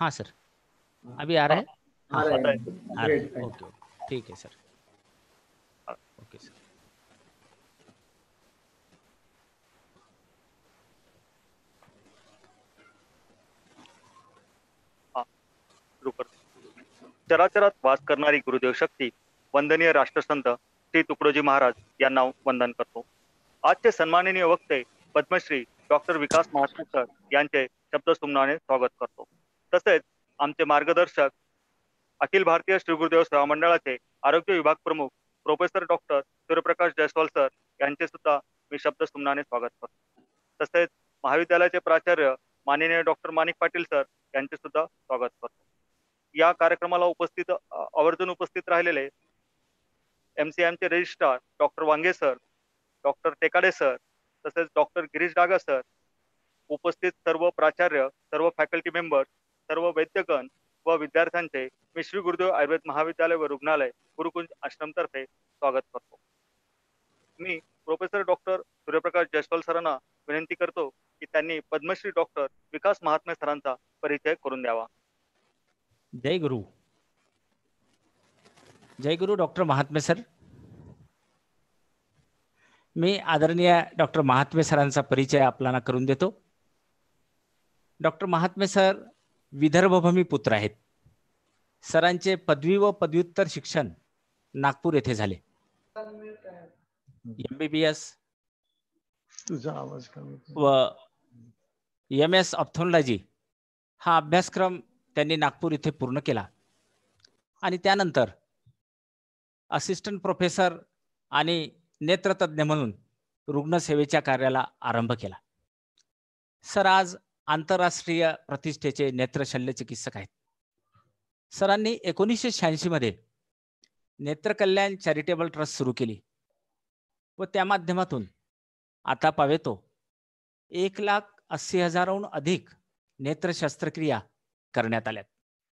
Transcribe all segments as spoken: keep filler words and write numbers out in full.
हाँ सर, अभी आ रहा है। आ हाँ रहा हाँ, है। आ रहा है। ग्रेट। ओके ओके, ठीक है सर। Okay sir. सुरू करतो. चराचरात वास करणारी गुरुदेव शक्ती वंदनीय राष्ट्रसंत श्री तुकडोजी महाराज यांना वंदन करतो. आजचे सन्माननीय वक्ते पद्मश्री डॉक्टर विकास महात्मे सर यांचे शब्दसुमनाने स्वागत करतो. तसेच आमचे मार्गदर्शक अखिल भारतीय श्री गुरुदेव सेवा मंडळाचे आरोग्य विभाग प्रमुख प्रोफेसर डॉक्टर सूर्यप्रकाश जयस्वाल सर यांचे सुद्धा मी शब्दसुमनाने स्वागत करतो. तसेच महाविद्यालयाचे प्राचार्य माननीय डॉक्टर माणिक पाटील सर यांचे सुद्धा स्वागत करतो. या कार्यक्रमाला उपस्थित आवर्जून उपस्थित राहिलेले एमसीएम चे registrar doctor Wange sir, doctor Tekade sir, तसेच डॉक्टर गिरीश डागा सर, उपस्थित सर्व प्राचार्य, सर्व फॅकल्टी मेंबर, सर्व वैद्यगण व विद्यार्थ्यांचे मी श्री गुरुदेव आयुर्वेद महाविद्यालय व रुग्णालय गुरुकुंज आश्रम तर्फे स्वागत करतो. मी प्रोफेसर डॉक्टर सूर्यप्रकाश जयस्वाल सरांना विनंती करतो की त्यांनी पद्मश्री डॉक्टर विकास महात्मे सरांचा परिचय करून द्यावा. जय गुरु. जय गुरु डॉक्टर महात्मे सर. मी आदरणीय डॉक्टर महात्मे सरांचा परिचय आपल्याला करून देतो. डॉक्टर महात्मे सर विदर्भभूमी पुत्र आहेत. सरांचे पदवी व पदव्युत्तर शिक्षण नागपूर येथे झाले. एम बी बी एस तुझा आवाज कमी व एम एस ऑप्थॉल्मॉलॉजी हा अभ्यासक्रम त्यांनी नागपूर येथे पूर्ण केला आणि त्यानंतर असिस्टंट प्रोफेसर आणि नेत्रतज्ञ म्हणून रुग्णसेवेच्या कार्याला आरंभ केला. सर आज आंतरराष्ट्रीय प्रतिष्ठेचे नेत्र शल्य चिकित्सक आहेत. सरांनी एकोणीसशे शहाऐंशी मध्ये नेत्रकल्याण चॅरिटेबल ट्रस्ट सुरू केली व त्या माध्यमातून आता पावेतो एक लाख अस्सी हजाराहून अधिक नेत्र शस्त्रक्रिया करण्यात आल्यात.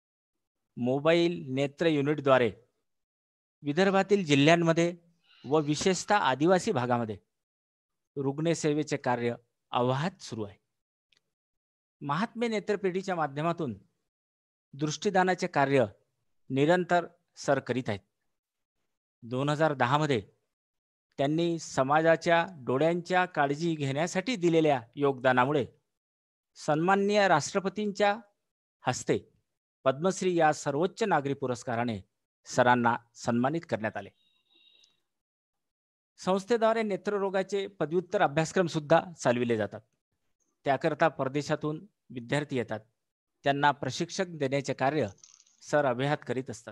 मोबाईल नेत्र युनिटद्वारे विदर्भातील जिल्ह्यांमध्ये व विशेषतः आदिवासी भागामध्ये रुग्णसेवेचे कार्य अव्याहत सुरू आहे. महात्मे नेत्रपेढीच्या माध्यमातून दृष्टिदानाचे कार्य निरंतर सर करीत आहेत. दोन हजार दहा मध्ये त्यांनी समाजाच्या डोळ्यांच्या काळजी घेण्यासाठी दिलेल्या योगदानामुळे सन्माननीय राष्ट्रपतींच्या हस्ते पद्मश्री या सर्वोच्च नागरी पुरस्काराने सरांना सन्मानित करण्यात आले. संस्थेद्वारे नेत्ररोगाचे पदव्युत्तर अभ्यासक्रम सुद्धा चालविले जातात. त्याकरता परदेशातून विद्यार्थी येतात. त्यांना प्रशिक्षण देण्याचे कार्य सर अव्याहत करीत असतात.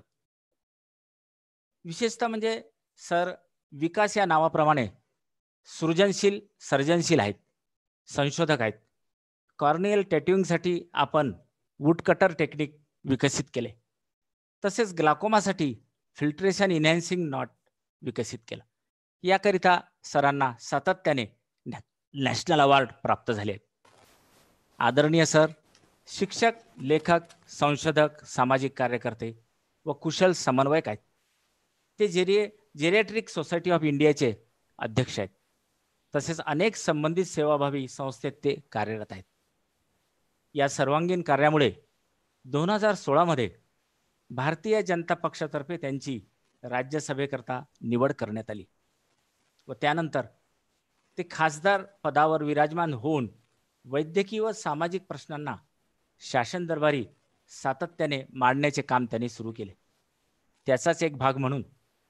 विशेषतः म्हणजे सर विकास या नावाप्रमाणे सृजनशील सर्जनशील आहेत, संशोधक आहेत. कॉर्नियल टॅटूइंगसाठी आपण वुडकटर टेक्निक विकसित केले. तसेच ग्लाकोमासाठी फिल्ट्रेशन इन्हॅन्सिंग नॉट विकसित केला. याकरिता सरांना सातत्याने नॅशनल अवॉर्ड प्राप्त झाले आहेत. आदरणीय सर शिक्षक, लेखक, संशोधक, सामाजिक कार्यकर्ते व कुशल समन्वयक आहेत. ते जेरिए जेरियाट्रिक सोसायटी ऑफ इंडियाचे अध्यक्ष आहेत. तसेच अनेक संबंधित सेवाभावी संस्थेत ते कार्यरत आहेत. या सर्वांगीण कार्यामुळे दोन हजार सोळा मध्ये भारतीय जनता पक्षातर्फे त्यांची राज्यसभेकरता निवड करण्यात आली व त्यानंतर ते खासदार पदावर विराजमान होऊन वैद्यकीय व सामाजिक प्रश्नांना शासन दरबारी सातत्याने मांडण्याचे काम त्यांनी सुरू केले. त्याचाच एक भाग म्हणून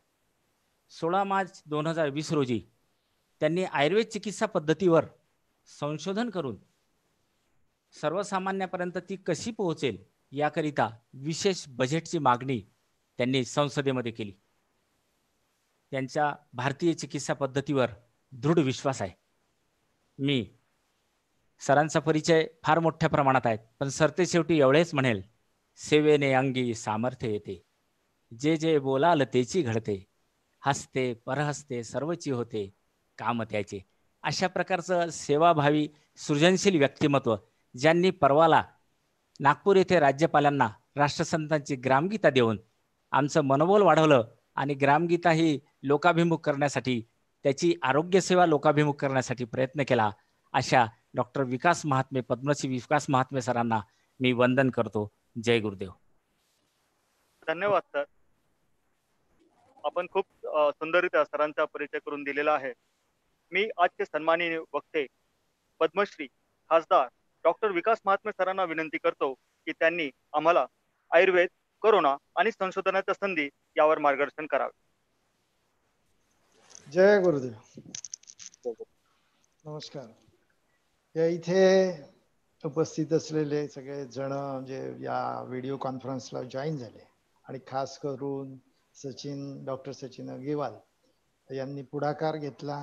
सोळा मार्च दोन हजार वीस रोजी त्यांनी आयुर्वेद चिकित्सा पद्धतीवर संशोधन करून सर्वसामान्यापर्यंत ती कशी पोहोचेल याकरिता विशेष बजेटची मागणी त्यांनी संसदेमध्ये केली. त्यांच्या भारतीय चिकित्सा पद्धतीवर दृढ विश्वास आहे. मी सरांचा परिचय फार मोठ्या प्रमाणात आहे, पण सरते शेवटी एवढेच म्हणेल, सेवेने अंगी सामर्थ्य येते, जे जे बोलाल तेची घडते, हसते परहसते सर्वची होते काम त्याचे. अशा प्रकारचं सेवाभावी सृजनशील व्यक्तिमत्व ज्यांनी परवाला नागपूर येथे राज्यपालांना राष्ट्रसंतांची ग्रामगीता देऊन आमचं मनोबल वाढवलं आणि ग्रामगीता ही लोकाभिमुख करण्यासाठी, त्याची आरोग्यसेवा लोकाभिमुख करण्यासाठी प्रयत्न केला. अशा डॉक्टर विकास महात्मे, पद्मश्री विकास महात्मे सरांना मी वंदन करतो. जय गुरुदेव. धन्यवाद सर. आपण खूप अ, सुंदररित्या सरांचा परिचय करून दिलेला आहे. मी आजचे सन्माननीय वक्ते पद्मश्री खासदार डॉक्टर विकास महात्मे सरांना विनंती करतो की त्यांनी आम्हाला आयुर्वेद, कोरोना आणि संशोधनाच्या संधी यावर मार्गदर्शन करावे. जय गुरुदेव. नमस्कार. या इथे उपस्थित असलेले सगळे जण जे या व्हिडिओ कॉन्फरन्सला जॉईन झाले आणि खास करून सचिन डॉक्टर सचिन अग्रवाल यांनी पुढाकार घेतला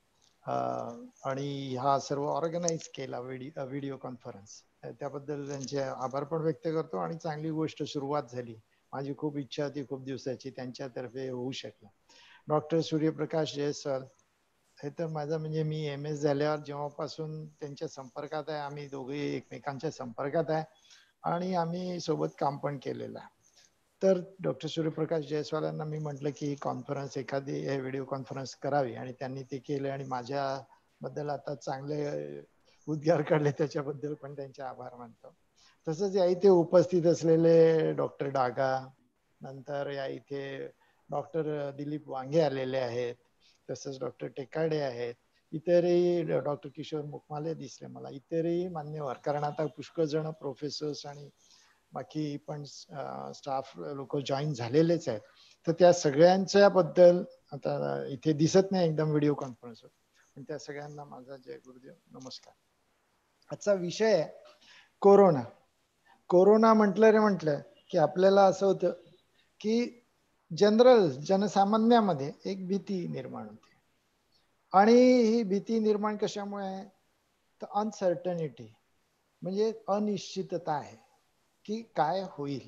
आणि हा सर्व ऑर्गनाईज केला व्हिडिओ व्हिडिओ कॉन्फरन्स, त्याबद्दल त्यांचे आभार पण व्यक्त करतो. आणि चांगली गोष्ट सुरुवात झाली. माझी खूप इच्छा होती खूप दिवसाची, त्यांच्यातर्फे होऊ शकलं. डॉक्टर सूर्यप्रकाश जयस्वाल हे तर माझा म्हणजे मी एम एस झाल्यावर जेव्हापासून त्यांच्या संपर्कात आहे, आम्ही दोघे एकमेकांच्या संपर्कात आहे आणि आम्ही सोबत काम पण केलेलं आहे. तर डॉक्टर सूर्यप्रकाश जयस्वालांना मी म्हटलं की ही कॉन्फरन्स एखादी हे व्हिडिओ कॉन्फरन्स करावी आणि त्यांनी ते केले आणि माझ्याबद्दल आता चांगले उद्गार काढले, त्याच्याबद्दल पण त्यांचे आभार मानतो. तसंच या इथे उपस्थित असलेले डॉक्टर डागा, नंतर या इथे डॉक्टर दिलीप वांगे आलेले आहेत, तसंच डॉक्टर टेकाडे आहेत, इतरही डॉक्टर किशोर मुखमाले दिसले मला, इतरही मान्यवर, कारण आता पुष्कळ जण प्रोफेसर्स आणि बाकी पण स्टाफ लोक जॉईन झालेलेच आहेत. तर त्या सगळ्यांच्या बद्दल आता इथे दिसत नाही एकदम व्हिडिओ कॉन्फरन्सवर, पण त्या सगळ्यांना माझा जय गुरुदेव नमस्कार. आजचा विषय आहे कोरोना. कोरोना म्हटलं रे म्हटलं की आपल्याला असं होतं की जनरल जनसामान्यामध्ये एक भीती निर्माण होते. आणि ही भीती निर्माण कशामुळे आहे तर अनसर्टनिटी, म्हणजे अनिश्चितता आहे की काय होईल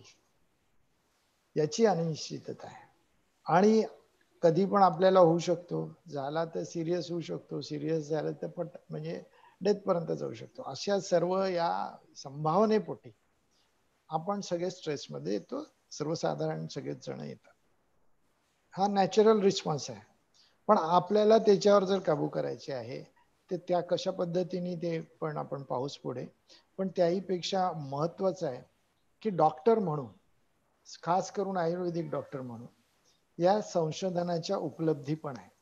याची अनिश्चितता आहे. आणि कधी पण आपल्याला होऊ शकतो, झाला तर सिरियस होऊ शकतो, सिरियस झालं तर पट म्हणजे डेथ पर्यंत जाऊ शकतो. अशा सर्व या संभावनेपोटी आपण सगळे स्ट्रेसमध्ये येतो, सर्वसाधारण सगळेच जण येतात. हा नॅचरल रिस्पॉन्स आहे. पण आपल्याला त्याच्यावर जर काबू करायचे आहे तर त्या कशा पद्धतीने ते पण आपण पाहूच पुढे. पण त्याही पेक्षा महत्वाचं आहे की डॉक्टर म्हणून, खास करून आयुर्वेदिक डॉक्टर म्हणून या संशोधनाच्या उपलब्धी पण आहेत.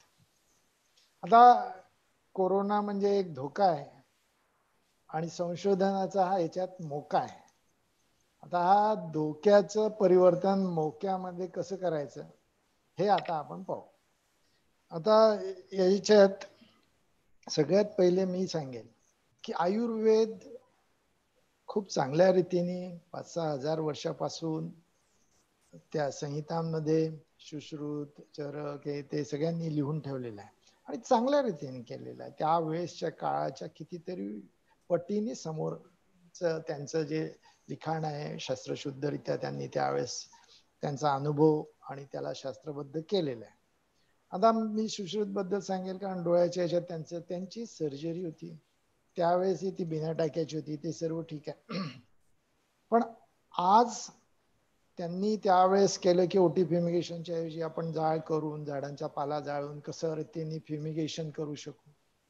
आता कोरोना म्हणजे एक धोका आहे आणि संशोधनाचा हा याच्यात मोका आहे. आता हा धोक्याचं परिवर्तन मोक्यामध्ये कसं करायचं हे आता आपण पाहू. आता याच्यात सगळ्यात पहिले मी सांगेन की आयुर्वेद खूप चांगल्या रीतीने पाच सहा हजार वर्षापासून त्या संहितांमध्ये सुश्रुत, चरक हे ते सगळ्यांनी लिहून ठेवलेलं आहे आणि चांगल्या रीतीने केलेलं आहे. त्यावेळेसच्या काळाच्या कितीतरी पटीने समोरच त्यांचं जे लिखाण आहे शास्त्रशुद्धरित्या त्यांनी त्यावेळेस त्यांचा अनुभव आणि त्याला शास्त्रबद्ध केलेलं आहे. आता मी सुश्रुत बद्दल सांगेल कारण डोळ्याच्या ह्याच्यात त्यांचं त्यांची सर्जरी होती, त्यावेळेस ती बिना टाक्याची होती, ते सर्व ठीक आहे. पण आज त्यांनी त्यावेळेस केलं की ओटी फ्युमिगेशनच्या ऐवजी आपण जाळ करून, झाडांचा पाला जाळून कसं रीतीने फ्युमिगेशन करू शकू.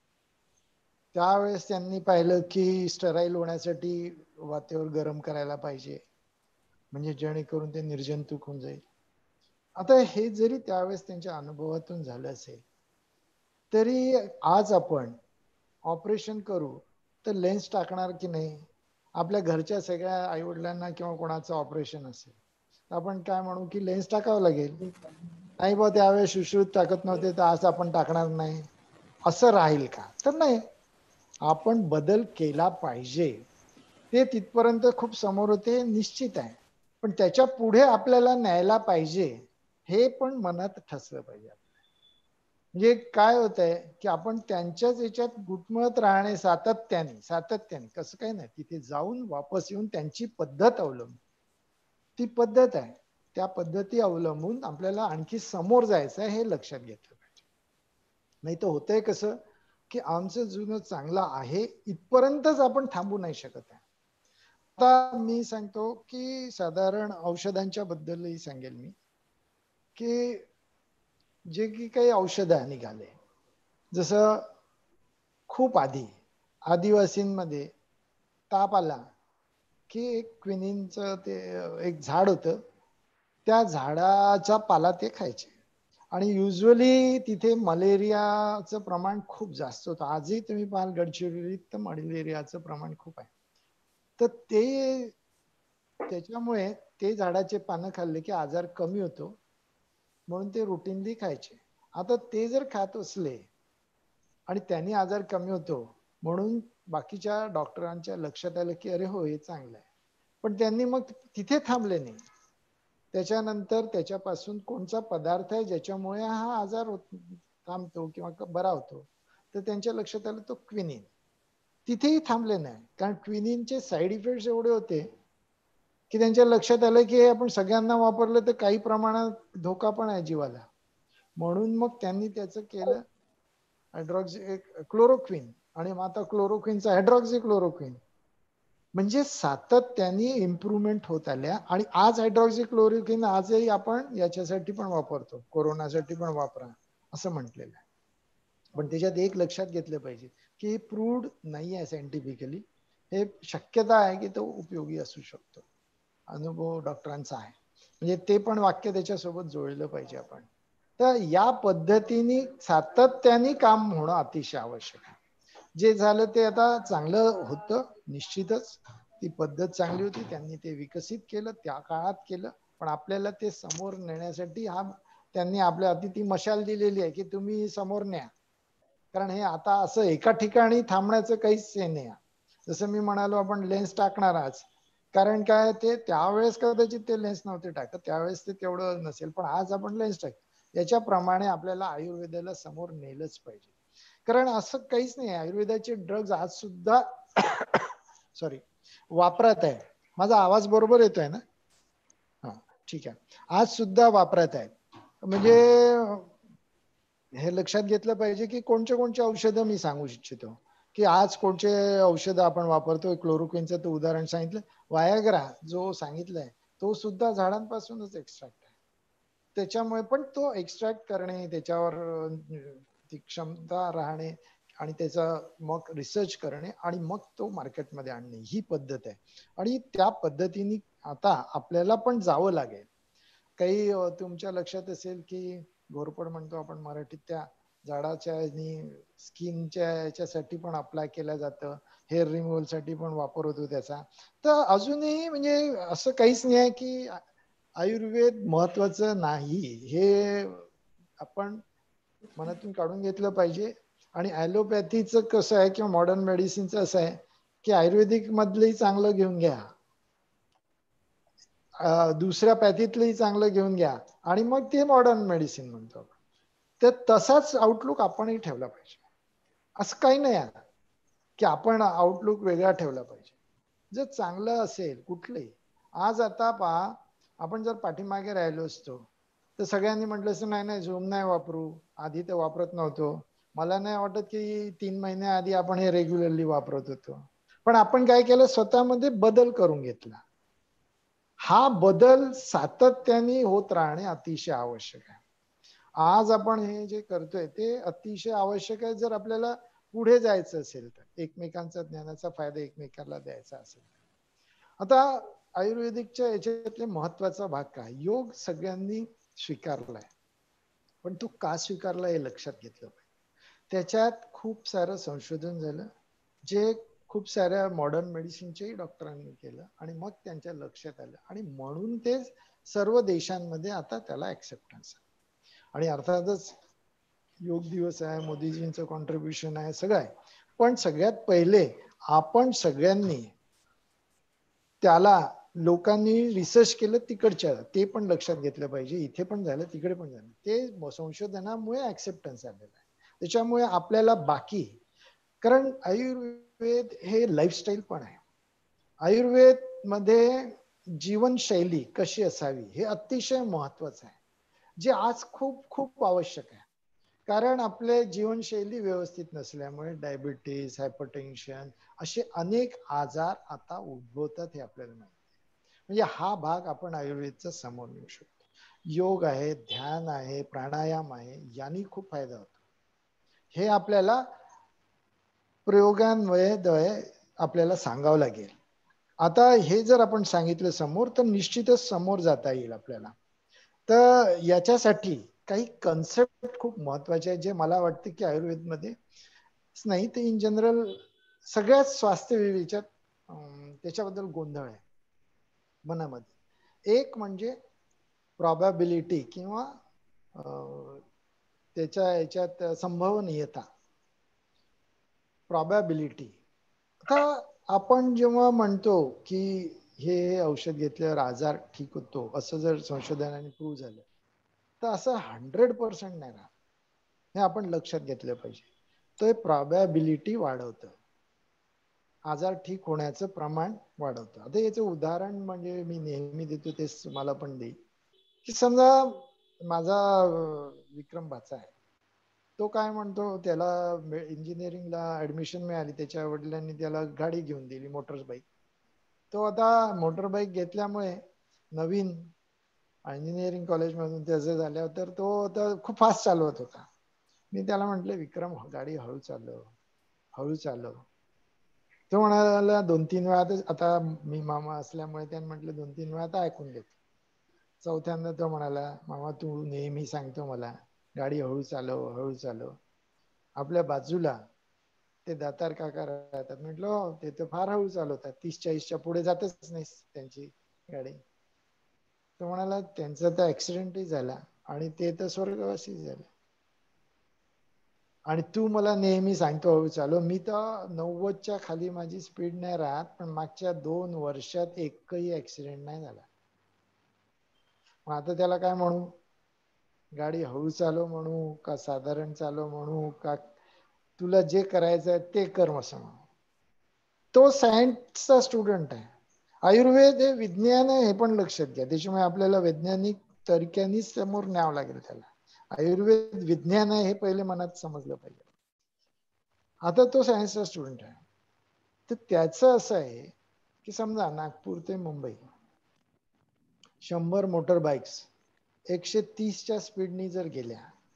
त्यावेळेस त्यांनी पाहिलं की स्टराईल होण्यासाठी वातावरण गरम करायला पाहिजे, म्हणजे जेणेकरून ते निर्जंतुक होऊन जाईल. आता हे जरी त्यावेळेस त्यांच्या अनुभवातून झालं असेल तरी आज आपण ऑपरेशन करू तर लेन्स टाकणार की नाही. आपल्या घरच्या सगळ्या आईवडिलांना किंवा कोणाचं ऑपरेशन असेल तर आपण काय म्हणू की लेन्स टाकावं लागेल. नाही बा त्यावेळेस सुश्रुत टाकत नव्हते तर आज आपण टाकणार नाही, असं राहील का? तर नाही, आपण बदल केला पाहिजे. ते तिथपर्यंत खूप समोर होते निश्चित आहे, पण त्याच्या पुढे आपल्याला न्यायला पाहिजे हे पण मनात ठसलं पाहिजे. म्हणजे काय होत आहे की आपण त्यांच्याच याच्यात गुटमळत राहणे सातत्याने सातत्याने कसं काही नाही, तिथे जाऊन वापस येऊन त्यांची पद्धत अवलंबून, ती पद्धत आहे त्या पद्धती अवलंबून आपल्याला आणखी समोर जायचं आहे हे लक्षात घेतलं पाहिजे. नाही तर होतंय कसं की आमचं जुनं चांगलं आहे इथपर्यंतच आपण थांबू नाही शकत आहे. आता मी सांगतो की साधारण औषधांच्या बद्दलही सांगेल मी की जे की काही औषधं निघाले, जसं खूप आधी आदिवासींमध्ये ताप आला की एक क्विनिनचं ते एक झाड होतं, त्या झाडाचा पाला ते खायचे आणि युजली तिथे मलेरियाचं प्रमाण खूप जास्त होतं. आजही तुम्ही पाहाल गडचिरोलीत तर मलेरियाचं प्रमाण खूप आहे. तर ते त्याच्यामुळे ते झाडाचे पानं खाल्ले की आजार कमी होतो म्हणून ते रुटीनली खायचे. आता ते जर खात असले आणि त्यांनी आजार कमी होतो म्हणून बाकीच्या डॉक्टरांच्या लक्षात आलं की अरे हो हे चांगलं आहे, पण त्यांनी मग तिथे थांबले नाही. त्याच्यानंतर त्याच्यापासून कोणता पदार्थ आहे ज्याच्यामुळे हा आजार थांबतो किंवा बरा होतो, तर त्यांच्या लक्षात आलं तो क्विनिन. तिथेही थांबले नाही, कारण क्विनिनचे साईड इफेक्ट्स एवढे होते की त्यांच्या लक्षात आलं की आपण सगळ्यांना वापरलं तर काही प्रमाणात धोका पण आहे जीवाला. म्हणून मग त्यांनी त्याचं केलं हायड्रॉक्सी क्लोरोक्विन आणि आता क्लोरोक्विनचा हायड्रॉक्सी क्लोरोक्विन. म्हणजे सातत्याने इम्प्रुव्हमेंट होत आल्या आणि आज हायड्रॉक्सी क्लोरोक्विन आजही आपण याच्यासाठी पण वापरतो, कोरोनासाठी पण वापरा असं म्हटलेलं आहे. पण त्याच्यात एक लक्षात घेतलं पाहिजे की प्रूव्ड नाही आहे सायंटिफिकली, हे शक्यता आहे की तो उपयोगी असू शकतो, अनुभव डॉक्टरांचा आहे. म्हणजे ते पण वाक्य त्याच्यासोबत जोडलं पाहिजे आपण. तर या पद्धतीने सातत्याने काम होणं अतिशय आवश्यक आहे. जे झालं ते आता चांगलं होतं निश्चितच, ती पद्धत चांगली होती, त्यांनी ते विकसित केलं, त्या काळात केलं, पण आपल्याला ते समोर नेण्यासाठी हा त्यांनी आपल्या हाती ती मशाल दिलेली आहे की तुम्ही समोर न्या. कारण हे आता असं एका ठिकाणी थांबण्याचं काहीच हे नाही. जसं मी म्हणालो आपण लेन्स टाकणार आज, कारण काय ते त्यावेळेस कदाचित ते लेन्स नव्हते टाकत, त्यावेळेस ते तेवढं नसेल, पण आज आपण लेन्स टाक. याच्याप्रमाणे आपल्याला आयुर्वेदाला समोर नेलंच पाहिजे. कारण असं काहीच नाही, आयुर्वेदाचे ड्रग्ज आज सुद्धा सॉरी वापरात आहे. माझा आवाज बरोबर येतोय ना? हा ठीक आहे. आज सुद्धा वापरात आहेत. म्हणजे हे लक्षात घेतलं पाहिजे की कोणते कोणते औषधं मी सांगू इच्छितो की आज कोणते औषध आपण वापरतोय. क्लोरोक्विनचं तर उदाहरण सांगितलं. वायाग्रा जो सांगितलंय तो सुद्धा झाडांपासूनच एक्स्ट्रॅक्ट आहे. त्याच्यामुळे पण तो एक्स्ट्रॅक्ट करणे, त्याच्यावर ती क्षमता राहणे आणि त्याचा मग रिसर्च करणे आणि मग तो मार्केटमध्ये आणणे, ही पद्धत आहे. आणि त्या पद्धतीने आता आपल्याला पण जावं लागेल. काही तुमच्या लक्षात असेल की घोरपड म्हणतो आपण मराठीत, त्या झाडाच्या आणि स्किनच्या याच्यासाठी पण अप्लाय केलं जातं, हेअर रिमूव्हल साठी पण वापर होतो त्याचा. तर अजूनही म्हणजे असं काहीच नाही आहे की आयुर्वेद महत्वाचं नाही, हे आपण मनातून काढून घेतलं पाहिजे. आणि ॲलोपॅथीचं कसं आहे किंवा मॉडर्न मेडिसिनचं असं आहे की आयुर्वेदिक मधलंही चांगलं घेऊन घ्या, दुसऱ्या पॅथीतलंही चांगलं घेऊन घ्या आणि मग ते मॉडर्न मेडिसिन म्हणतो आपण. तर तसाच आउटलुक आपणही ठेवला पाहिजे. असं काही नाही आहे की आपण आउटलुक वेगळा ठेवला पाहिजे. जर चांगलं असेल कुठलंही, आज आता पहा आपण जर पाठीमागे राहिलो असतो तर सगळ्यांनी म्हटलं असतं नाही नाही झूम नाही वापरू, आधी तर वापरत नव्हतो. मला नाही वाटत की तीन महिन्या आधी आपण हे रेग्युलरली वापरत होतो. पण आपण काय केलं, स्वतःमध्ये बदल करून घेतला. हा बदल सातत्याने होत राहणे अतिशय आवश्यक आहे. आज आपण हे जे करतोय ते अतिशय आवश्यक आहे जर आपल्याला पुढे जायचं असेल तर, एकमेकांचा ज्ञानाचा फायदा एकमेकांना द्यायचा असेल. आता आयुर्वेदिकच्या याच्यातले महत्वाचा भाग काय, योग सगळ्यांनी स्वीकारलाय, पण तो का स्वीकारला हे लक्षात घेतलं पाहिजे. त्याच्यात खूप सारं संशोधन झालं जे खूप साऱ्या मॉडर्न मेडिसिनच्याही डॉक्टरांनी केलं आणि मग त्यांच्या लक्षात आलं आणि म्हणून ते सर्व देशांमध्ये आता त्याला ऍक्सेप्टन्स आहे. आणि अर्थातच योग दिवस आहे, मोदीजींचं कॉन्ट्रीब्युशन आहे, सगळं आहे. पण सगळ्यात पहिले आपण सगळ्यांनी त्याला लोकांनी रिसर्च केलं तिकडच्या, ते पण लक्षात घेतलं पाहिजे. इथे पण झालं तिकडे पण झालं, ते संशोधनामुळे ऍक्सेप्टन्स आलेलं आहे. त्याच्यामुळे आपल्याला बाकी, कारण आयुर्वेद हे लाईफस्टाईल पण आहे. आयुर्वेद मध्ये जीवनशैली कशी असावी हे अतिशय महत्वाचं आहे, जे आज खूप खूप आवश्यक आहे. कारण आपले जीवनशैली व्यवस्थित नसल्यामुळे डायबिटीस, हायपरटेन्शन असे अनेक आजार आता उद्भवतात हे आपल्याला माहिती आहे. म्हणजे हा भाग आपण आयुर्वेदचा समोर नेऊ शकतो. योग आहे, ध्यान आहे, प्राणायाम आहे, यांनी खूप फायदा होतो. हे आपल्याला प्रयोगांमुळे आपल्याला सांगावं लागेल. आता हे जर आपण सांगितलं समोर तर निश्चितच समोर जाता येईल आपल्याला. तर याच्यासाठी काही कन्सेप्ट खूप महत्वाचे आहेत जे मला वाटते की आयुर्वेदमध्ये नाही तर इन जनरल सगळ्याच स्वास्थ्य विषयात त्याच्याबद्दल गोंधळ आहे मनामध्ये. एक म्हणजे प्रॉबॅबिलिटी किंवा त्याच्या याच्यात संभवनीयता. प्रॉबॅबिलिटी, आता आपण जेव्हा म्हणतो की हे औषध घेतल्यावर आजार ठीक होतो असं जर संशोधनाने प्रूव्ह झालं तर असं हंड्रेड पर्सेंट नाही राहत. हे आपण लक्षात घेतलं पाहिजे. तर प्रॉबॅबिलिटी वाढवतं, आजार ठीक होण्याचं प्रमाण वाढवतं. आता याचं उदाहरण म्हणजे मी नेहमी देतो तेच मला पण देईल की समजा माझा विक्रम भाचा आहे, तो काय म्हणतो त्याला इंजिनिअरिंगला ऍडमिशन मिळाली, त्याच्या वडिलांनी त्याला गाडी घेऊन दिली मोटर बाईक. तो आता मोटर बाईक घेतल्यामुळे नवीन इंजिनिअरिंग कॉलेजमधून त्याचं झाल्यावर तर तो आता खूप फास्ट चालवत होता. मी त्याला म्हटलं विक्रम गाडी हळू चालव हळू चालव. तो म्हणाला दोन तीन वेळा, आता मी मामा असल्यामुळे त्याने म्हटलं दोन तीन वेळा तर ऐकून घेतो. चौथ्यांदा तो म्हणाला मामा तू नेहमी सांगतो मला गाडी हळू चालव हळू चालव. आपल्या बाजूला ते दातार काका राहतात, म्हटलं ते तर फार हळू चालवतात, तीस चाळीसच्या पुढे जातच नाही त्यांची गाडी. तो म्हणाला त्यांचा तर ऍक्सिडेंटही झाला आणि ते तर स्वर्गवासी झाले आणि तू मला नेहमी सांगतो हळू चालव. मी तर नव्वदच्या खाली माझी स्पीड नाही राहत, पण मागच्या दोन वर्षात एकही ऍक्सिडेंट नाही झाला. मग आता त्याला काय म्हणू, गाडी हळू चालव म्हणू का साधारण चालव म्हणू का तुला जे करायचं आहे ते कर असं म्हणू. तो सायन्सचा स्टुडंट आहे. आयुर्वेद हे विज्ञान आहे हे पण लक्षात घ्या, त्याच्यामुळे आपल्याला वैज्ञानिक तरीक्यानेच समोर न्यावं लागेल त्याला. आयुर्वेद विज्ञान आहे हे पहिले मनात समजलं पाहिजे. आता तो सायन्सचा स्टुडंट आहे, तर त्याचं असं आहे की समजा नागपूर ते मुंबई शंभर मोटर बाईक्स एकशे तीसच्या स्पीडनी जर गेल्या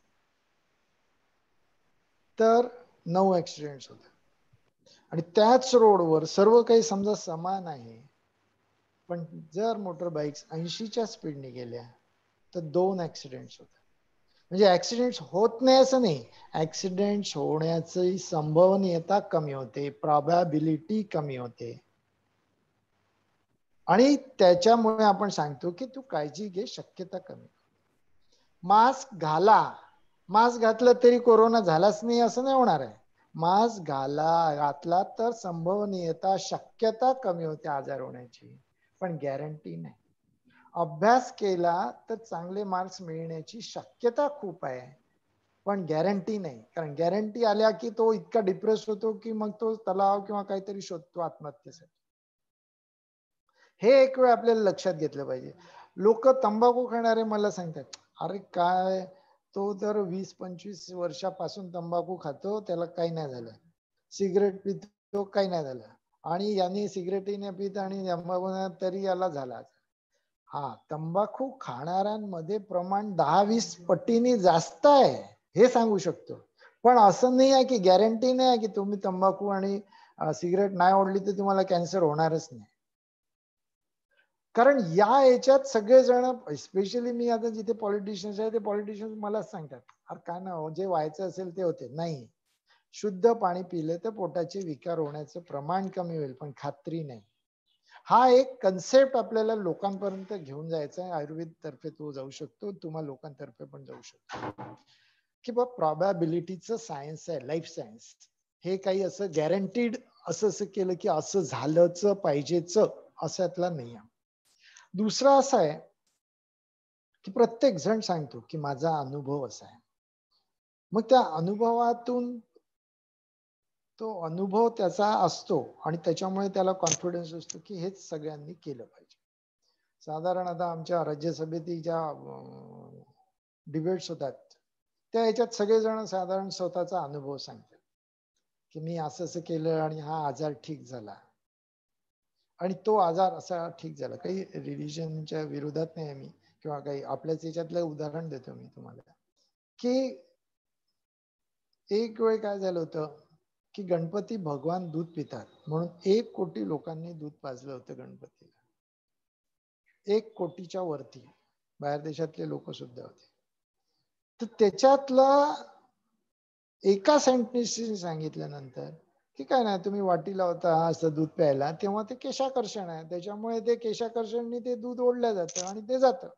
तर नऊ ऍक्सिडेंट्स होतात. आणि त्याच रोडवर सर्व काही समजा समान आहे, पण जर मोटर बाईक्स ऐंशीच्या स्पीडने गेल्या तर दोन ऍक्सिडेंट्स होतात. म्हणजे ऍक्सिडेंट्स होत नाही असं नाही, ऍक्सिडेंट्स होण्याची संभवनीयता कमी होते, प्रॉबॅबिलिटी कमी होते. आणि त्याच्यामुळे आपण सांगतो की तू काळजी घे, शक्यता कमी. मास्क घाला, मास्क घातलं तरी कोरोना झालाच नाही असं नाही होणार आहे. मास्क घाला घातला तर संभवनीयता शक्यता कमी होते आजार होण्याची, पण गॅरंटी नाही. अभ्यास केला तर चांगले मार्क्स मिळण्याची शक्यता खूप आहे, पण गॅरंटी नाही. कारण गॅरंटी आल्या की तो इतका डिप्रेस होतो की मग तो तलाव किंवा काहीतरी शोधतो आत्महत्येसाठी. हे एक वेळ आपल्याला लक्षात घेतलं पाहिजे. लोक तंबाखू खाणारे मला सांगतात अरे काय तो तर वीस पंचवीस वर्षापासून तंबाखू खातो त्याला काही नाही झालं, सिगरेट पितो काही नाही झालं, आणि यांनी सिगरेटही नाही पित आणि तंबाखू तरी याला झाला. हा, तंबाखू खाणाऱ्यांमध्ये प्रमाण दहा वीस पटीने जास्त आहे हे सांगू शकतो, पण असं नाही आहे की गॅरंटी नाही आहे की तुम्ही तंबाखू आणि सिगरेट नाही ओढली तर तुम्हाला कॅन्सर होणारच नाही. कारण या याच्यात सगळेजण, स्पेशली मी आता जिथे पॉलिटिशियन्स आहे ते पॉलिटिशियन्स मलाच सांगतात अरे काय ना जे व्हायचं असेल ते होते. नाही, शुद्ध पाणी पिले तर पोटाचे विकार होण्याचं प्रमाण कमी होईल, पण खात्री नाही. हा एक कन्सेप्ट आपल्याला लोकांपर्यंत घेऊन जायचा आहे. आयुर्वेद तर्फे तो जाऊ शकतो, तुम्हा लोकांतर्फे पण जाऊ शकतो की बा प्रॉबॅबिलिटीचं सायन्स आहे, लाईफ सायन्स. हे काही असं गॅरंटीड असं असं केलं की असं झालंच पाहिजेच असातला नाही आहे. दुसरा असा आहे की प्रत्येक जण सांगतो की माझा अनुभव असा आहे, मग त्या अनुभवातून तो अनुभव त्याचा असतो आणि त्याच्यामुळे त्याला कॉन्फिडन्स असतो की हेच सगळ्यांनी केलं पाहिजे. साधारण आता आमच्या राज्यसभेत ज्या डिबेट्स होतात त्या याच्यात सगळेजण साधारण स्वतःचा अनुभव सांगतात की मी असं असं केलं आणि हा आजार ठीक झाला, आणि तो आजार असा ठीक झाला. काही रिलिजनच्या विरोधात नाही मी, किंवा काही आपल्याच याच्यातलं उदाहरण देतो मी तुम्हाला की एक वेळ काय झालं होतं की गणपती भगवान दूध पितात म्हणून एक कोटी लोकांनी दूध पाजलं होतं गणपतीला. एक कोटीच्या वरती बाहेर देशातले लोक सुद्धा होते. तर त्याच्यातला एका सायंटिस्टने सांगितल्यानंतर की काय नाही, तुम्ही वाटी लावता असं दूध प्यायला तेव्हा ते केशाकर्षण आहे, त्याच्यामुळे ते केशाकर्षणनी ते दूध ओढलं जातं आणि ते जातं.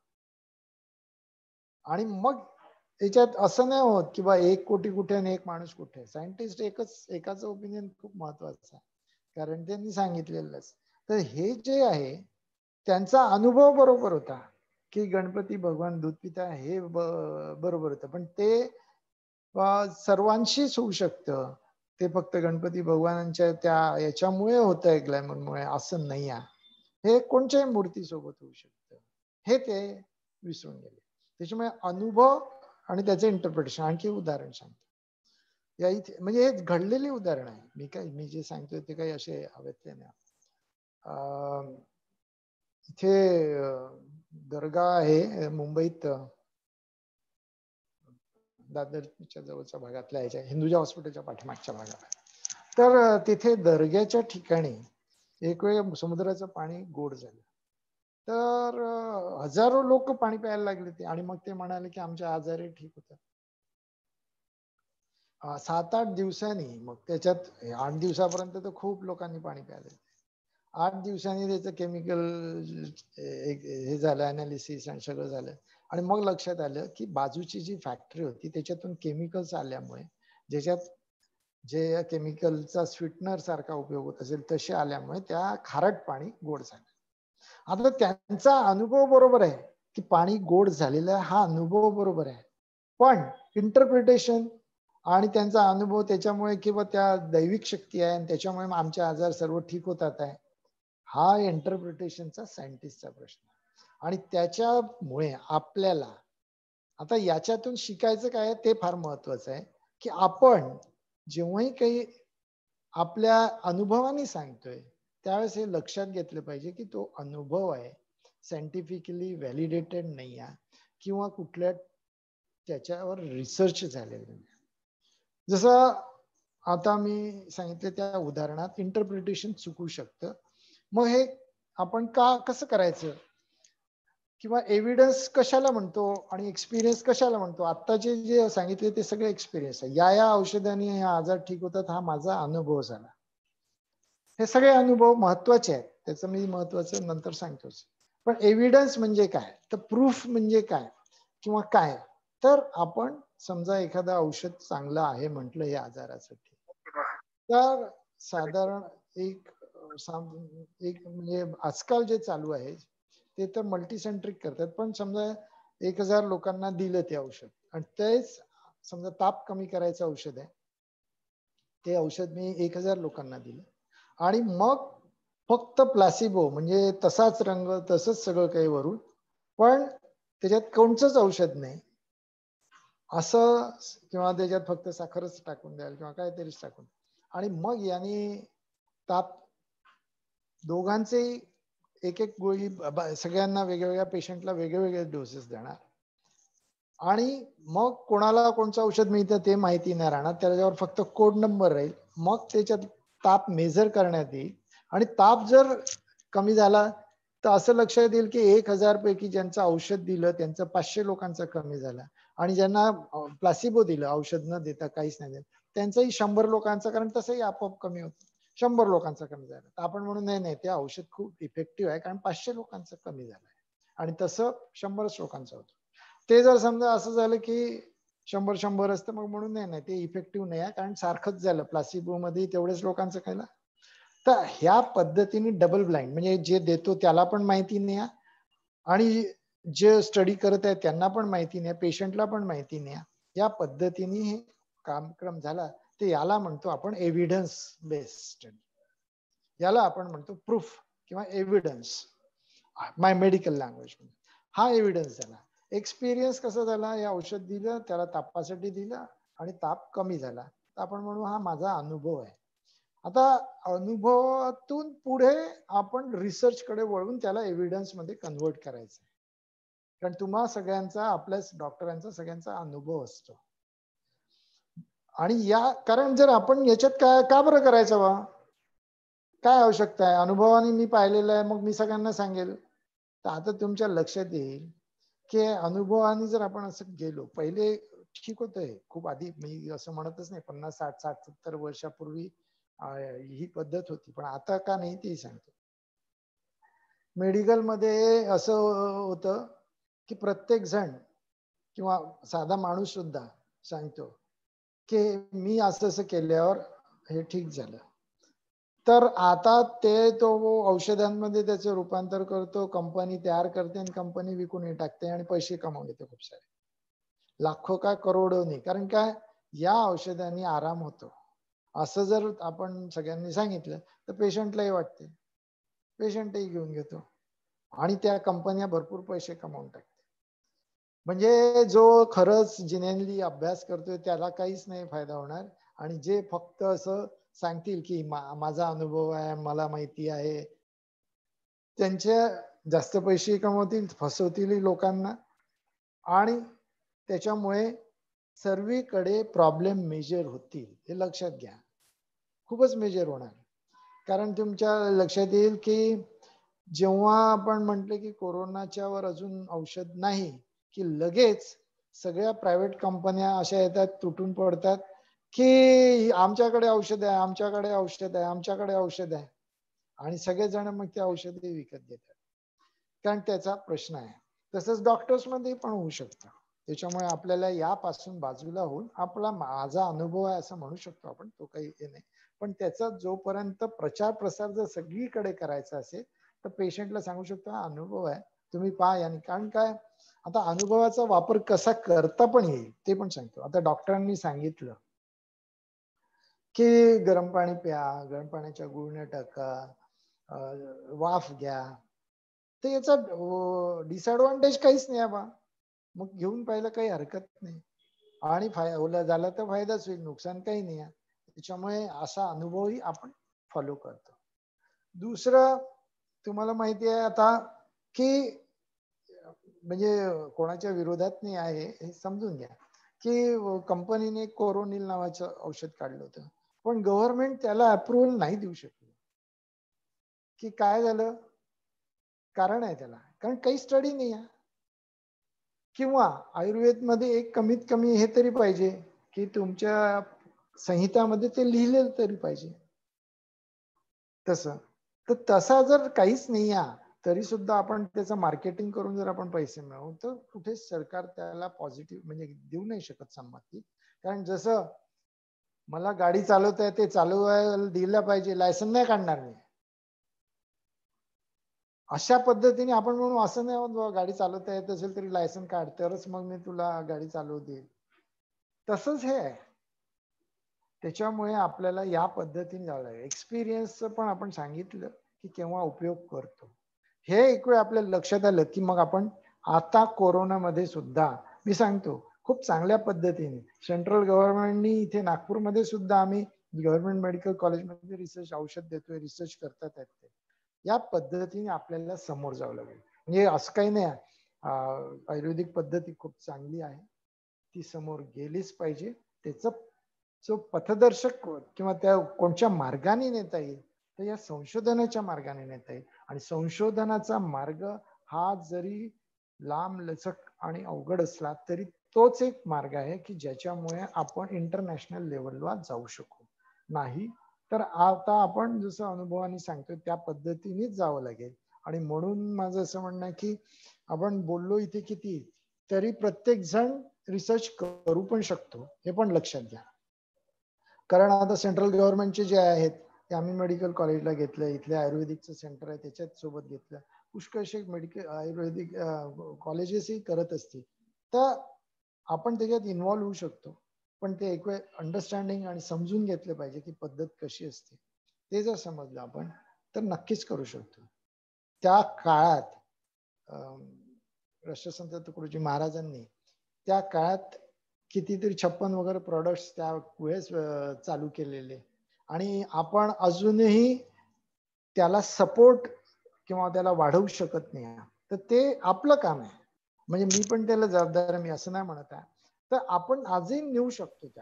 आणि मग याच्यात असं नाही होत की बा एक कोटी कुठे आणि एक माणूस कुठे. सायंटिस्ट एकच एकाच ओपिनियन खूप महत्वाचं आहे, कारण त्यांनी सांगितलेलंच. तर हे जे आहे त्यांचा अनुभव बरोबर होता की गणपती भगवान दूध पिता, हे बरोबर होतं. पण ते सर्वांशीच होऊ शकतं, ते फक्त गणपती भगवानांच्या त्या याच्यामुळे होत आहे, ग्लॅमरमुळे असं नाही आहे. हे कोणत्याही मूर्तीसोबत होऊ शकतं, हे ते विसरून गेले. त्याच्यामुळे अनुभव आणि त्याचं इंटरप्रिटेशन. आणखी उदाहरण सांगतो या इथे, म्हणजे हे घडलेली उदाहरण आहे. मी काय मी जे सांगतोय ते काही असे हवेतले नाही. अं इथे दर्गा आहे मुंबईत, दादरच्या जवळच्या भागातल्या याच्या हिंदुजा हॉस्पिटलच्या पाठीमागच्या भागात. तर तिथे दर्ग्याच्या ठिकाणी एक वेळ समुद्राचं पाणी गोड झालं, तर हजारो लोक पाणी प्यायला लागले ते. आणि मग ते म्हणाले की आमच्या आजारी ठीक होतात. सात आठ दिवसांनी मग त्याच्यात आठ दिवसापर्यंत तर खूप लोकांनी पाणी प्यायलं. आठ दिवसांनी त्याचं केमिकल हे झालं, अनालिसिस आणि सगळं झालं. आणि मग लक्षात आलं की बाजूची जी फॅक्टरी होती त्याच्यातून केमिकल्स आल्यामुळे, ज्याच्यात जे केमिकलचा स्वीटनर सारखा उपयोग होत असेल तसे आल्यामुळे त्या खारट पाणी गोड झालं. आता त्यांचा अनुभव बरोबर आहे की पाणी गोड झालेला हा अनुभव बरोबर आहे, पण इंटरप्रिटेशन आणि त्यांचा अनुभव त्याच्यामुळे किंवा त्या दैविक शक्ती आहे आणि त्याच्यामुळे आमचे आजार सर्व ठीक होतात आहे, हा इंटरप्रिटेशनचा सायंटिस्टचा प्रश्न. आणि त्याच्यामुळे आपल्याला आता याच्यातून शिकायचं काय ते फार महत्वाचं आहे की आपण जेव्हाही काही आपल्या अनुभवाने सांगतोय त्यावेळेस हे लक्षात घेतलं पाहिजे की तो अनुभव आहे, सायंटिफिकली व्हॅलिडेटेड नाही आहे किंवा कुठल्या त्याच्यावर रिसर्च झालेलं नाही. जसं आता मी सांगितलं त्या उदाहरणात इंटरप्रिटेशन चुकू शकतं. मग हे आपण का कसं करायचं किंवा एव्हिडन्स कशाला म्हणतो आणि एक्सपिरियन्स कशाला म्हणतो. आत्ताचे जे सांगितले ते सगळे एक्सपिरियन्स आहे. या या औषधाने हे आजार ठीक होतात हा माझा अनुभव झाला. हे सगळे अनुभव महत्वाचे आहेत, त्याचं मी महत्वाचं नंतर सांगतोच. पण एव्हिडन्स म्हणजे काय, तर प्रूफ म्हणजे काय किंवा काय, तर आपण समजा एखादं औषध चांगलं आहे म्हटलं या आजारासाठी, तर साधारण एक एक म्हणजे आजकाल जे चालू आहे ते तर मल्टीसेंट्रिक करतात, पण समजा एक हजार लोकांना दिलं ते औषध आणि तेच समजा ताप कमी करायचं औषध आहे, ते औषध मी एक हजार लोकांना दिलं आणि मग फक्त प्लासिबो म्हणजे तसाच रंग तसंच सगळं काही वरून, पण त्याच्यात कोणचंच औषध नाही असं, किंवा त्याच्यात फक्त साखरच टाकून द्याल किंवा काहीतरीच टाकून, आणि मग याने ताप दोघांचे एक एक गोळी सगळ्यांना वेगवेगळ्या पेशंटला वेगवेगळे डोसेस देणार आणि मग कोणाला कोणतं औषध मिळतं ते माहिती नाही राहणार, त्याच्यावर फक्त कोड नंबर राहील. मग त्याच्यात ताप मेजर करण्यात येईल आणि ताप जर कमी झाला तर असं लक्षात येईल की एक हजार पैकी ज्यांचं औषध दिलं त्यांचं पाचशे लोकांचा कमी झाला आणि ज्यांना प्लासिबो दिलं औषध न देता काहीच नाही दिलं त्यांचाही शंभर लोकांचा, कारण तसंही आपोआप कमी होतं, शंभर लोकांचा कमी झाला. तर आपण म्हणून नाही नाही ते औषध खूप इफेक्टिव्ह आहे कारण पाचशे लोकांचं कमी झालं आहे आणि तसं शंभरच लोकांचं होतं. ते जर समजा असं झालं की शंभर शंभर असतं मग म्हणून नाही नाही ते इफेक्टिव्ह नाही आहे कारण सारखंच झालं, प्लासिबो मध्ये तेवढेच लोकांचं केलं. तर ह्या पद्धतीने डबल ब्लाइंड म्हणजे जे देतो त्याला पण माहिती नाही आणि जे स्टडी करत आहे त्यांना पण माहिती नाही, पेशंटला पण माहिती नाही, या पद्धतीने हे कार्यक्रम झाला. ते याला म्हणतो आपण एव्हिडन्स बेस्ड स्टडी, याला आपण म्हणतो प्रूफ किंवा एव्हिडन्स माय मेडिकल लँग्वेज. हा एव्हिडन्स झाला. एक्सपिरियन्स कसा झाला, हे औषध दिलं त्याला तापासाठी दिलं आणि ताप कमी झाला, तर आपण म्हणू हा माझा अनुभव आहे. आता अनुभवातून पुढे आपण रिसर्च कडे वळून त्याला एव्हिडन्स मध्ये कन्वर्ट करायचं, कारण तुम्हा सगळ्यांचा आपल्या डॉक्टरांचा सगळ्यांचा अनुभव असतो. आणि या कारण जर आपण याच्यात काय का बरं करायचं बा, काय आवश्यकता आहे, अनुभवाने मी पाहिलेलं आहे मग मी सगळ्यांना सांगेल. तर आता तुमच्या लक्षात येईल की अनुभवाने जर आपण असं गेलो, पहिले ठीक होतंय खूप आधी, मी असं म्हणतच नाही, पन्नास साठ साठ सत्तर वर्षापूर्वी ही पद्धत होती, पण आता का नाही ते सांगतो. मेडिकल मध्ये असं होतं की प्रत्येक जण किंवा साधा माणूस सुद्धा सांगतो की मी असं असं केल्यावर हे ठीक झालं. तर आता ते तो औषधांमध्ये त्याचं रूपांतर करतो, कंपनी तयार करते आणि कंपनी विकून टाकते आणि पैसे कमावून येते खूप सारे, लाखो का करोडोनी. कारण काय, या औषधांनी आराम होतो असं जर आपण सगळ्यांनी सांगितलं तर पेशंटलाही वाटते, पेशंटही घेऊन घेतो आणि त्या कंपन्या भरपूर पैसे कमावून टाकते. म्हणजे जो खरंच जिनेनली अभ्यास करतोय त्याला काहीच नाही फायदा होणार, आणि जे फक्त असं सांगतील की मा, माझा अनुभव आहे, मला माहिती आहे, त्यांच्या जास्त पैसे कमवतील, फसवतील लोकांना, आणि त्याच्यामुळे सर्वीकडे प्रॉब्लेम मेजर होतील. हे लक्षात घ्या, खूपच मेजर होणार. कारण तुमच्या लक्षात येईल की जेव्हा आपण म्हटलं की कोरोनाच्या वर अजून औषध नाही, की लगेच सगळ्या प्रायव्हेट कंपन्या अशा येतात, तुटून पडतात की आमच्याकडे औषध आहे, आमच्याकडे औषध आहे, आमच्याकडे औषध आहे, आणि सगळेजण मग ते औषधे विकत घेतात, कारण त्याचा प्रश्न आहे. तसंच डॉक्टर्स मध्ये पण होऊ शकतं. त्याच्यामुळे आपल्याला यापासून बाजूला होऊन आपला माझा अनुभव आहे असं म्हणू शकतो आपण, तो काही हे नाही, पण त्याचा जोपर्यंत प्रचार प्रसार जर सगळीकडे करायचा असेल तर पेशंटला सांगू शकतो हा अनुभव आहे, तुम्ही पहा. आणि कारण काय, आता अनुभवाचा वापर कसा करता पण येईल ते पण सांगतो. आता डॉक्टरांनी सांगितलं की गरम पाणी प्या, गरम पाण्याच्या गुळण्या टाका, वाफ घ्या, तर याचा डिसएडव्हान्टेज काहीच नाही बा, मग घेऊन पाहिलं काही हरकत नाही, आणि फायदा झाला तर फायदाच होईल, नुकसान काही नाही आहे. त्याच्यामुळे असा अनुभवही आपण फॉलो करतो. दुसरं तुम्हाला माहिती आहे आता की, म्हणजे कोणाच्या विरोधात नाही आहे हे समजून घ्या, की कंपनीने कोरोनिल नावाचं औषध काढलं होतं, पण गव्हर्नमेंट त्याला अप्रुव्हल नाही देऊ शकली. की काय झालं, कारण आहे त्याला, कारण काही स्टडी नाही आहे. किंवा आयुर्वेद मध्ये एक कमीत कमी हे तरी पाहिजे की तुमच्या संहितामध्ये ते लिहिलेलं तरी पाहिजे. तसं तर तसा जर काहीच नाही आहे तरी सुद्धा आपण त्याचं मार्केटिंग करून जर आपण पैसे मिळवू तर कुठे सरकार त्याला पॉझिटिव्ह म्हणजे देऊ नाही शकत संमती. कारण जसं मला गाडी चालवता येते, चालवायला दिलं पाहिजे, लायसन नाही काढणार मी, अशा पद्धतीने आपण म्हणून असं नाही होत गाडी चालवता येत असेल तरी लायसन काढ तरच मग मी तुला गाडी चालवू देईल, तसंच हे आहे. त्याच्यामुळे आपल्याला या पद्धतीने जावं लागेल. एक्सपिरियन्सचं पण आपण सांगितलं की केव्हा उपयोग करतो, हे एक वेळ आपल्या लक्षात आलं की मग आपण आता कोरोनामध्ये सुद्धा मी सांगतो खूप चांगल्या पद्धतीने सेंट्रल गव्हर्नमेंटनी इथे नागपूरमध्ये सुद्धा आम्ही गव्हर्नमेंट मेडिकल कॉलेजमध्ये रिसर्च औषध देतोय, रिसर्च करतात आहेत ते, या पद्धतीने आपल्याला समोर जावं लागेल. म्हणजे असं काही नाही, आयुर्वेदिक पद्धती खूप चांगली आहे, ती समोर गेलीच पाहिजे. त्याचं जो पथदर्शक किंवा त्या कोणत्या मार्गाने नेता येईल तर या संशोधनाच्या मार्गाने नेता येईल. आणि संशोधनाचा मार्ग हा जरी लांब लचक आणि अवघड असला तरी तोच एक मार्ग आहे की ज्याच्यामुळे आपण इंटरनॅशनल लेवलला जाऊ शकू. नाही तर आता आपण जसं अनुभवाने सांगतोय त्या पद्धतीनेच जावं लागेल. आणि म्हणून माझं असं म्हणणं आहे की आपण बोललो इथे किती तरी प्रत्येक जण रिसर्च करू पण शकतो, हे पण लक्षात घ्या. कारण आता सेंट्रल गव्हर्नमेंटचे जे आहेत ते आम्ही मेडिकल कॉलेजला घेतलं, इथले आयुर्वेदिकचं सेंटर आहे त्याच्यात सोबत घेतलं, पुष्कळशे मेडिकल आयुर्वेदिक कॉलेजेसही करत असतील, तर आपण त्याच्यात इन्व्हॉल्व्ह होऊ शकतो. पण ते एक वेळ अंडरस्टँडिंग आणि समजून घेतलं पाहिजे की पद्धत कशी असते. ते जर समजलं आपण तर नक्कीच करू शकतो. त्या काळात राष्ट्रसंत तुकडोजी महाराजांनी त्या काळात कितीतरी छप्पन वगैरे प्रोडक्ट्स त्या वेळेस चालू केलेले, आणि आपण अजूनही त्याला सपोर्ट किंवा त्याला वाढवू शकत नाही, तर ते आपलं काम आहे. म्हणजे मी पण त्याला जबाबदार आहे, मी असं नाही म्हणत आहे. तर आपण आजही नेऊ शकतो त्याला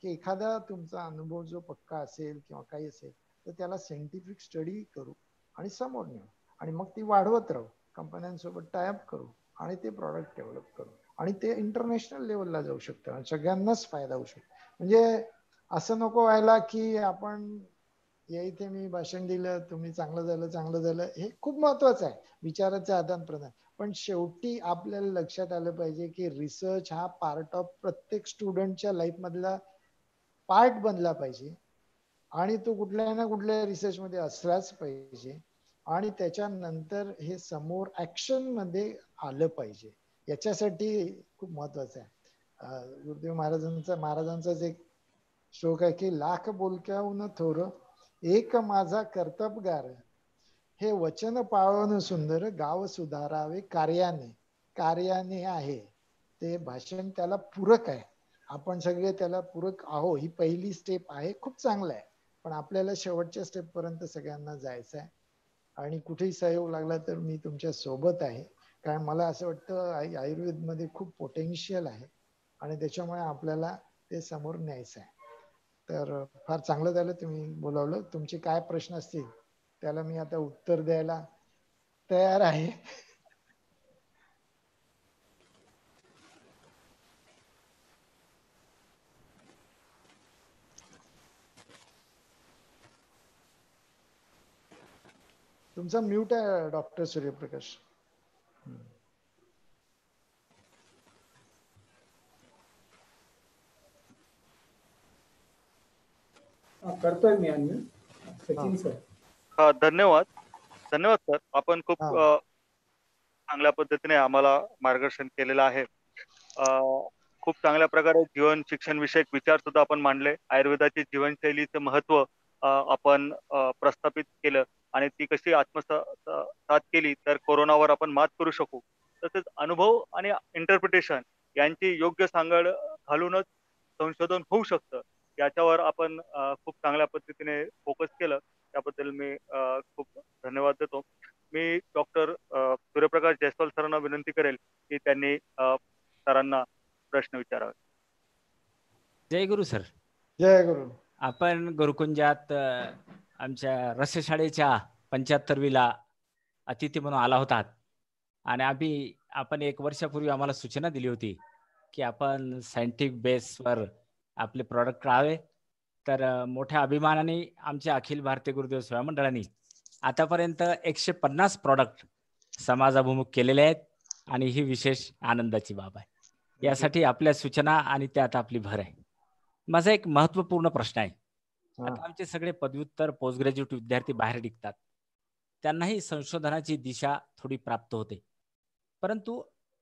की एखादा तुमचा अनुभव जो पक्का असेल किंवा काही असेल तर त्याला सायंटिफिक स्टडी करू आणि समोर नेऊ आणि मग ती वाढवत राहू, कंपन्यांसोबत टायअप करू आणि ते प्रॉडक्ट डेव्हलप करू आणि ते इंटरनॅशनल लेवलला जाऊ शकतं, सगळ्यांनाच फायदा होऊ शकतो. म्हणजे असं नको व्हायला की आपण या इथे मी भाषण दिलं, तुम्ही चांगलं झालं चांगलं झालं, हे खूप महत्वाचं आहे विचाराचं आदान प्रदान, पण शेवटी आपल्याला लक्षात आलं पाहिजे की रिसर्च हा पार्ट ऑफ प्रत्येक स्टुडंटच्या लाईफ मधला पार्ट बनला पाहिजे आणि तो कुठल्या ना कुठल्या रिसर्च मध्ये असलाच पाहिजे आणि त्याच्यानंतर हे समोर ऍक्शन मध्ये आलं पाहिजे. याच्यासाठी खूप महत्वाचं आहे. गुरुदेव महाराजांचा महाराजांचाच एक श्लोक आहे की लाख बोलक्याहून थोर एक माझा कर्तबगार, हे वचन पाळून सुंदर गाव सुधारावे कार्याने. कार्याने आहे ते भाषण त्याला पूरक आहे, आपण सगळे त्याला पूरक आहो. ही पहिली स्टेप आहे, खूप चांगलं आहे, पण आपल्याला शेवटच्या स्टेप पर्यंत सगळ्यांना जायचं आहे आणि कुठेही सहयोग लागला तर मी तुमच्या सोबत आहे. कारण मला असं वाटतं आयुर्वेद मध्ये खूप पोटेन्शियल आहे आणि त्याच्यामुळे आपल्याला ते समोर न्यायचं आहे. तर फार चांगलं झालं तुम्ही बोलावलं. तुमचे काय प्रश्न असतील त्याला मी आता उत्तर द्यायला तयार आहे. तुमचा म्यूट आहे डॉक्टर सूर्यप्रकाश. करतोय मी अनम्यूट. सचिन सर. हा, धन्यवाद धन्यवाद सर. आपण खूप चांगल्या पद्धतीने आम्हाला मार्गदर्शन केलेलं आहे. खूप चांगल्या प्रकारे जीवन शिक्षण विषयक विचार सुद्धा आपण मांडले. आयुर्वेदाची जीवनशैलीचं महत्व आपण प्रस्थापित केलं आणि ती कशी आत्मसात केली तर कोरोनावर आपण मात करू शकू. तसेच अनुभव आणि इंटरप्रिटेशन यांची योग्य सांगड घालूनच संशोधन होऊ शकतं, याच्यावर आपण खूप चांगल्या पद्धतीने फोकस केलं. त्याबद्दल मी खूप धन्यवाद देतो. मी डॉक्टर सूर्यप्रकाश जयस्वाल सरांना विनंती करेल की त्यांनी सरांना प्रश्न विचारावे. जय गुरु सर. जय गुरु. आपण गुरुकुंजात आमच्या रसशाळेच्या पंच्याहत्तरवीला अतिथी म्हणून आला होतात आणि आम्ही आपण एक वर्षापूर्वी आम्हाला सूचना दिली होती की आपण सायंटिफिक बेसवर आपले प्रॉडक्ट काढावे. तर मोठ्या अभिमानाने आमच्या अखिल भारतीय गुरुदेव सेवा मंडळाने आतापर्यंत एकशे पन्नास प्रॉडक्ट समाजाभिमुख केलेले आहेत आणि ही विशेष आनंदाची बाब आहे. यासाठी आपल्या सूचना आणि त्यात आपली भर आहे. माझा एक महत्वपूर्ण प्रश्न आहे. आता आमचे सगळे पदव्युत्तर पोस्ट ग्रॅज्युएट विद्यार्थी बाहेर निघतात, त्यांनाही संशोधनाची दिशा थोडी प्राप्त होते, परंतु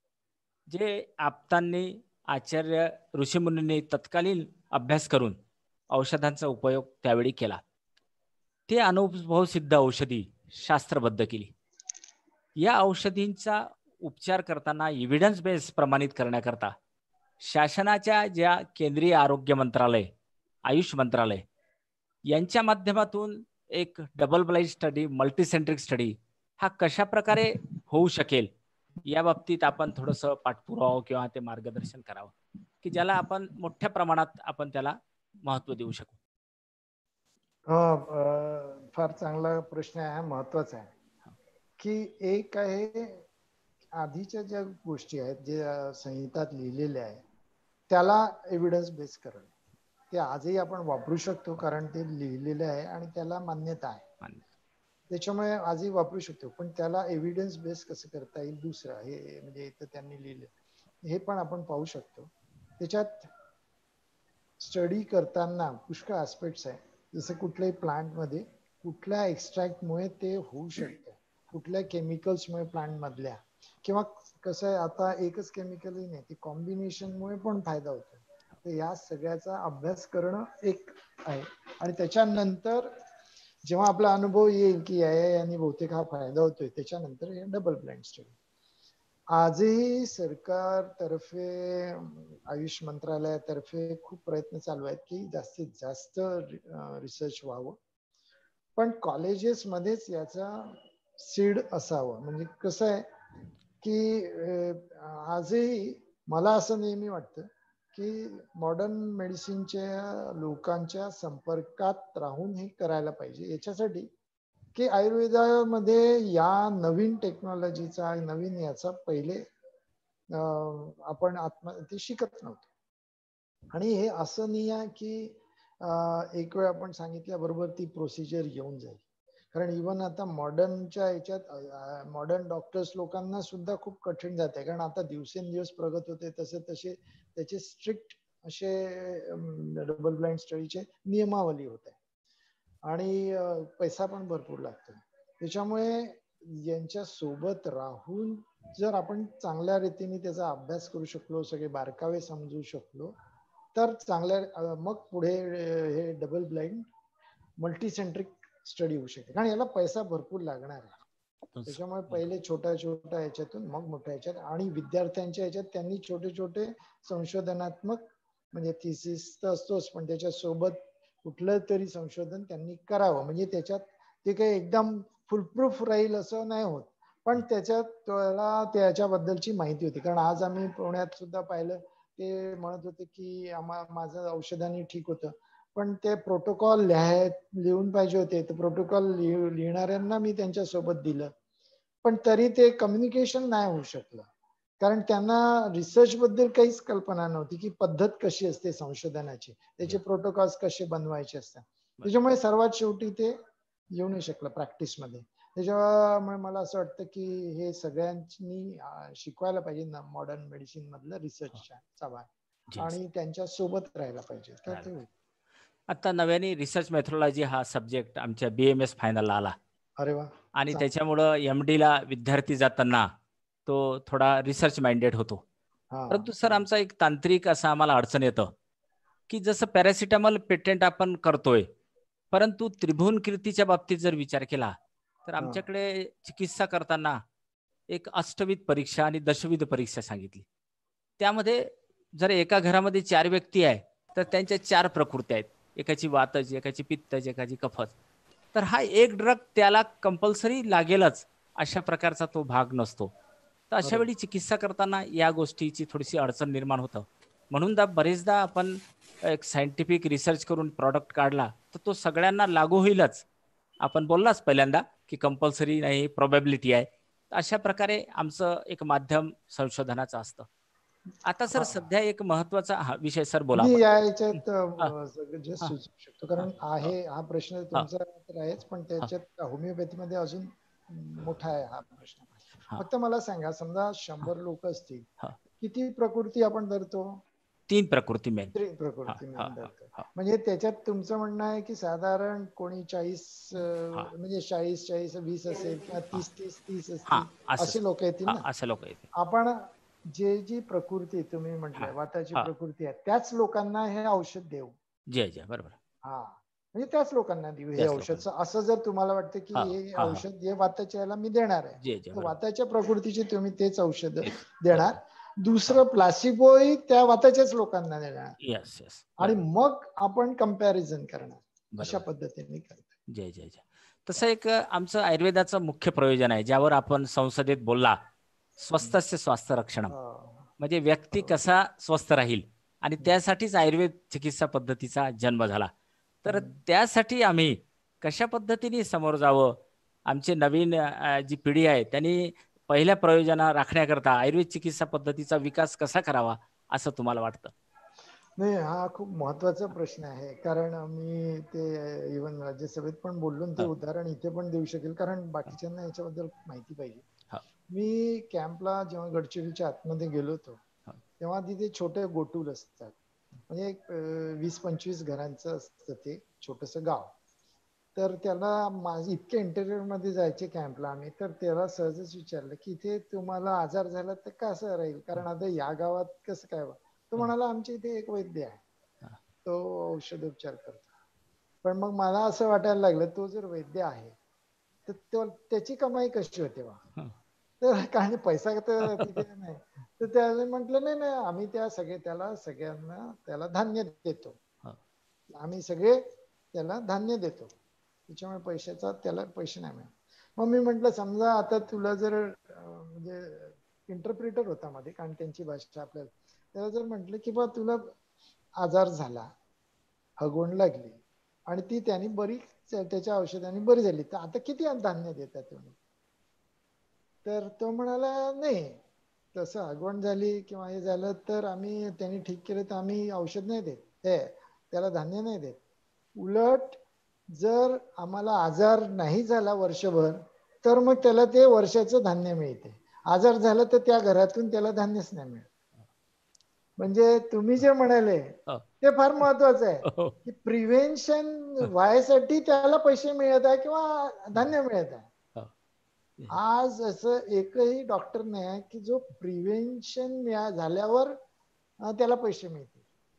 जे आप्तांनी आचार्य ऋषीमुनींनी तत्कालीन अभ्यास करून औषधांचा उपयोग त्यावेळी केला, ते अनुभव सिद्ध औषधी शास्त्रबद्ध केली. या औषधींचा उपचार करताना एव्हिडन्स बेस प्रमाणित करण्याकरता शासनाच्या ज्या केंद्रीय आरोग्य मंत्रालय, आयुष मंत्रालय यांच्या माध्यमातून एक double blind study, multicentric study हा कशा प्रकारे होऊ शकेल या बाबतीत आपण थोडंसं पाठपुरावा किंवा ते मार्गदर्शन करावं की ज्याला आपण मोठ्या प्रमाणात आपण त्याला महत्त्व देऊ शकू. फार चांगला प्रश्न आहे, महत्वाचा आहे. की एक आहे आधीच्या ज्या गोष्टी आहेत जे संहितात लिहिलेल्या आहेत त्याला एव्हिडन्स बेस करणं, ते आजही आपण वापरू शकतो कारण ते लिहिलेले आहे आणि त्याला मान्यता आहे, त्याच्यामुळे आजही वापरू शकतो. पण त्याला एव्हिडन्स बेस कसं करता येईल दुसरं हे म्हणजे इथं त्यांनी लिहिलं हे पण आपण पाहू शकतो. त्याच्यात स्टडी करताना पुष्कळ ऍस्पेक्ट्स आहे, जसं कुठल्याही प्लांट मध्ये कुठल्या एक्स्ट्रॅक्टमुळे ते होऊ शकतं, कुठल्या केमिकल्समुळे प्लांट मधल्या, किंवा कसं आहे आता एकच केमिकलही नाही, ते कॉम्बिनेशनमुळे पण फायदा होतो. तर या सगळ्याचा अभ्यास करणं एक आहे आणि त्याच्यानंतर जेव्हा आपला अनुभव येईल की या यांनी बहुतेक हा फायदा होतोय त्याच्यानंतर हे डबल ब्लाइंड स्टडी. आजही सरकारतर्फे आयुष मंत्रालयातर्फे खूप प्रयत्न चालू आहेत की जास्तीत जास्त रिसर्च व्हावं, पण कॉलेजेस मध्येच याचा सीड असावं. म्हणजे कसं आहे की आजही मला असं नेहमी वाटतं की मॉडर्न मेडिसिनच्या लोकांच्या संपर्कात राहून हे करायला पाहिजे. याच्यासाठी की आयुर्वेदामध्ये या नवीन टेक्नॉलॉजीचा नवीन याचा पहिले आपण आत्म ते शिकत नव्हतो. आणि हे असं नाही आहे की एक वेळ आपण सांगितल्याबरोबर ती प्रोसिजर येऊन जाईल. कारण इव्हन आता मॉडर्नच्या याच्यात मॉडर्न डॉक्टर्स लोकांना सुद्धा खूप कठीण जाते. कारण आता दिवसेंदिवस प्रगत होते तसे तसे त्याचे स्ट्रिक्ट असे डबल ब्लाइंड स्टडीचे नियमावली होते आणि पैसा पण भरपूर लागतो. त्याच्यामुळे यांच्या सोबत राहून जर आपण चांगल्या रीतीने त्याचा अभ्यास करू शकलो, सगळे बारकावे समजू शकलो, तर चांगल्या मग पुढे हे डबल ब्लाइंड मल्टीसेंट्रिक स्टडी होऊ शकते. कारण याला पैसा भरपूर लागणार आहे. त्याच्यामुळे पहिले छोट्या छोट्या याच्यातून मग मोठ्या याच्यात आणि विद्यार्थ्यांच्या याच्यात त्यांनी छोटे छोटे संशोधनात्मक म्हणजे थिसिस तर असतोच, पण त्याच्या सोबत कुठलं तरी संशोधन त्यांनी करावं. म्हणजे त्याच्यात ते काही एकदम फुलप्रूफ राहील असं नाही होत, पण त्याच्यात त्याला त्याच्याबद्दलची माहिती होती. कारण आज आम्ही पुण्यात सुद्धा पाहिलं, ते म्हणत होते की आम्हा माझं औषधाने ठीक होतं, पण ते प्रोटोकॉल लिहाय लिहून पाहिजे होते. तर प्रोटोकॉल लिहिणाऱ्यांना मी त्यांच्या सोबत दिलं, पण तरी ते कम्युनिकेशन नाही होऊ शकलं. कारण त्यांना रिसर्च बद्दल काहीच कल्पना नव्हती की पद्धत कशी असते संशोधनाची, त्याचे प्रोटोकॉल्स कसे बनवायचे असतात. त्याच्यामुळे सर्वात शेवटी ते येऊ नाही शकलं प्रॅक्टिस मध्ये. त्याच्यामुळे मला असं वाटतं की हे सगळ्यांनी शिकवायला पाहिजे ना मॉडर्न मेडिसिन मधलं रिसर्चचा भाग आणि त्यांच्या सोबत राहायला पाहिजे. तर ते होईल. आता नव्याने रिसर्च मेथोडॉलॉजी हा सब्जेक्ट आमच्या बीएमएस फायनलला आला. अरे वा. आणि त्याच्यामुळं एमडी ला विद्यार्थी जाताना तो थोडा रिसर्च माइंडेड होतो. परंतु सर आमचा एक तांत्रिक असं आम्हाला अडचण येतं की जसं पॅरासिटामॉल पेटंट आपण करतोय, परंतु त्रिभुवन कीर्तीच्या बाबतीत जर विचार केला तर आमच्याकडे चिकित्सा करताना एक अष्टविध परीक्षा आणि दशविध परीक्षा सांगितली. त्यामध्ये जर एका घरामध्ये चार व्यक्ती आहे तर त्यांच्या चार प्रकृती आहेत, एकाची वातज, एकाची पित्तज, एकाची कफज. तर हा एक ड्रग त्याला कंपल्सरी लागेलच अशा प्रकारचा तो भाग नसतो. तर अशा वेळी चिकित्सा करताना या गोष्टीची थोडीशी अडचण निर्माण होतं. म्हणून दा बरेचदा आपण एक सायंटिफिक रिसर्च करून प्रॉडक्ट काढला तर तो सगळ्यांना लागू होईलच. आपण बोललाच पहिल्यांदा की कंपल्सरी नाही, प्रोबॅबिलिटी आहे. अशा प्रकारे आमचं एक माध्यम संशोधनाचं असतं. आता सर सध्या एक महत्वाचा हा विषय सर बोला. मी या याच्यात जस्ट सुचवू शकतो, कारण आहे हा प्रश्न तुमचा तर आहेच, पण त्याच्यात होमिओपॅथीमध्ये अजून मोठा आहे हा प्रश्न. फक्त मला सांगा, समजा शंभर लोक असतील, किती प्रकृती आपण धरतो? तीन प्रकृती मेन. तीन प्रकृती मेन धरतो. म्हणजे त्याच्यात तुमचं म्हणणं आहे की साधारण कोणी चाळीस म्हणजे चाळीस चाळीस वीस असेल किंवा तीस तीस तीस असतील असे लोक येतील ना? असे लोक येतील. आपण जे जी प्रकृती तुम्ही म्हटलंय वाताची प्रकृती आहे त्याच लोकांना हे औषध देऊ. जय जय बरोबर. हा म्हणजे त्याच लोकांना देऊ हे औषध. असं जर तुम्हाला वाटतं की हे औषध हे वाताच्या याला मी देणार आहे, तर वाताच्या प्रकृतीचे तुम्ही तेच औषध देणार. दुसरं प्लासिबो त्या वाताच्याच लोकांना देणार. Yes yes. आणि मग आपण कंपॅरिझन करणार. अशा पद्धतीने करतो. जय जय जय. तसं एक आमचं आयुर्वेदाचं मुख्य प्रयोजन आहे ज्यावर आपण संसदेत बोलला, स्वस्थस्य स्वास्थ्य रक्षण. म्हणजे व्यक्ती कसा स्वस्थ राहील आणि त्यासाठीच आयुर्वेद चिकित्सा पद्धतीचा जन्म झाला. तर त्यासाठी आम्ही कशा पद्धतीने समोर जावं, आमची नवीन जी पिढी आहे त्यांनी पहिल्या प्रयोजना राखण्याकरता आयुर्वेद चिकित्सा पद्धतीचा विकास कसा करावा असं तुम्हाला वाटतं? नाही, हा खूप महत्वाचा प्रश्न आहे. कारण मी ते इव्हन राज्यसभेत पण बोललो, ते उदाहरण इथे पण देऊ शकेल, कारण बाकीच्यांना याच्याबद्दल माहिती पाहिजे. मी कॅम्पला जेव्हा गडचिरोलीच्या आतमध्ये गेलो होतो तेव्हा तिथे छोटे गोटूल असतात. म्हणजे एक वीस पंचवीस घरांचं असतं ते छोटस गाव. तर त्याला माझे इतके इंटेरियर मध्ये जायचे कॅम्पला आम्ही, तर त्याला सहजच विचारलं की इथे तुम्हाला आजार झाला तर कसं राहील, कारण आता या गावात कसं काय? तो म्हणाला आमच्या इथे एक वैद्य आहे, तो औषधोपचार करतो. पण मग मला असं वाटायला लागलं, तो जर वैद्य आहे तर त्याची कमाई कशी होते वा? तर काही पैसा तर तिथे नाही. तर त्याने म्हटलं नाही नाही आम्ही त्या सगळे त्याला सगळ्यांना त्याला धान्य देतो, आम्ही सगळे त्याला धान्य देतो, त्याच्यामुळे पैशाचा त्याला पैसे नाही मिळत. मग मी म्हटलं समजा आता तुला जर म्हणजे इंटरप्रिटर होता मध्ये, कारण त्यांची भाषा आपल्याला, त्याला जर म्हटलं की बा तुला आजार झाला, हगवण लागली आणि ती त्यांनी बरी त्याच्या औषधाने बरी झाली, तर आता किती धान्य देतात तुम्ही? तर तो म्हणाला नाही, तसं आगवण झाली किंवा हे झालं तर आम्ही त्यांनी ठीक केलं तर आम्ही औषध नाही देत, हे त्याला धान्य नाही देत. उलट जर आम्हाला आजार नाही झाला वर्षभर तर मग त्याला ते वर्षाचं धान्य मिळते. आजार झाला तर त्या घरातून त्याला धान्यच नाही मिळत. म्हणजे तुम्ही जे म्हणाले ते फार महत्वाचं आहे की प्रिव्हेन्शन व्हायसाठी त्याला पैसे मिळत आहे किंवा धान्य मिळत आहे. आज असं एकही डॉक्टर नाही आहे की जो प्रिव्हेन्शन झाल्यावर त्याला पैसे मिळतील.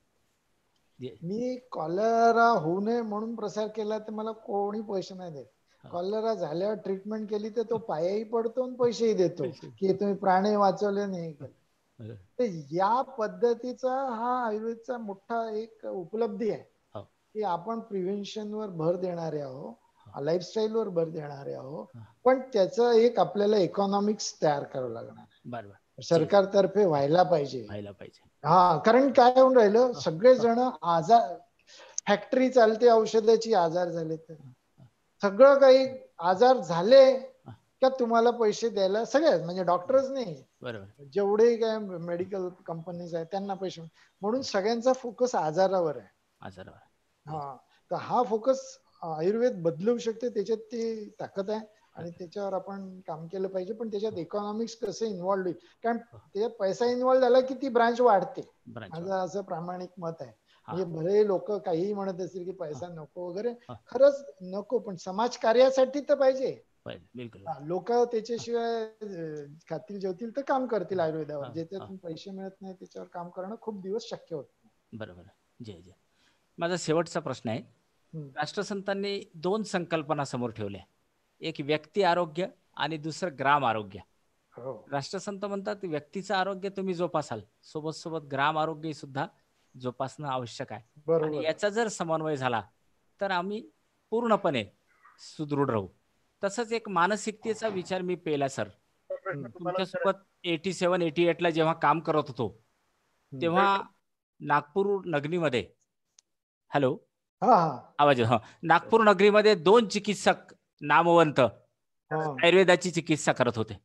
मी कॉलरा होऊ नये म्हणून प्रसार केला तर मला कोणी पैसे नाही देत. कॉलरा झाल्यावर ट्रीटमेंट केली तर तो पायाही पडतो आणि पैसेही देतो की तुम्ही प्राणी वाचवले नाही केलं. तर या पद्धतीचा हा आयुर्वेदचा मोठा एक उपलब्धी आहे की आपण प्रिव्हेन्शन वर भर देणारे आहोत, लाईफस्टाईल वर भर देणारे आहोत, पण त्याचं एक आपल्याला इकॉनॉमिक्स तयार करावं लागणार. बरोबर, सरकारतर्फे व्हायला पाहिजे व्हायला पाहिजे. हा, कारण काय होऊन राहिलं, सगळे जण आजार, फॅक्टरी चालते औषधाची, आजार झाले तर सगळं काही आजार झाले का तुम्हाला पैसे द्यायला सगळ्यात, म्हणजे डॉक्टरच नाही, जेवढे काय मेडिकल कंपनीज आहेत त्यांना पैसे, म्हणून सगळ्यांचा फोकस आजारावर आहे. आजारावर. हा, तर हा फोकस आयुर्वेद बदलवू शकते, त्याच्यात ती ताकद आहे आणि त्याच्यावर आपण काम केलं पाहिजे. पण त्याच्यात इकॉनॉमिक्स कसं इन्व्हॉल्व होईल, कारण त्याच्यात पैसा इन्व्हॉल्व झाला की ती ब्रांच वाढते, माझं असं प्रामाणिक मत आहे. म्हणजे भले लोक काहीही म्हणत असतील की पैसा नको वगैरे, खरंच नको, पण समाज कार्यासाठी तर पाहिजे. लोक त्याच्याशिवाय खातील जेवतील तर काम करतील आयुर्वेदावर, ज्याच्यातून पैसे मिळत नाही त्याच्यावर काम करणं खूप दिवस शक्य होत नाही. बरोबर. जय जय. माझा शेवटचा प्रश्न आहे, राष्ट्रसंतांनी दोन संकल्पना समोर ठेवल्या, एक व्यक्ती आरोग्य आणि दुसरं ग्राम आरोग्य. राष्ट्रसंत म्हणतात व्यक्तीचं आरोग्य तुम्ही जोपासाल, सोबत सोबत ग्राम आरोग्य सुद्धा जोपासणं आवश्यक आहे. आणि याचा जर समन्वय झाला तर आम्ही पूर्णपणे सुदृढ राहू. तसंच एक मानसिकतेचा विचार मी पेला सर, तुमच्यासोबत एटी सेव्हन एटी एट ला जेव्हा काम करत होतो तेव्हा नागपूर नगरीमध्ये, हॅलो आवाज, हा, नागपूर नगरीमध्ये दोन चिकित्सक नामवंत आयुर्वेदाची चिकित्सा करत होते,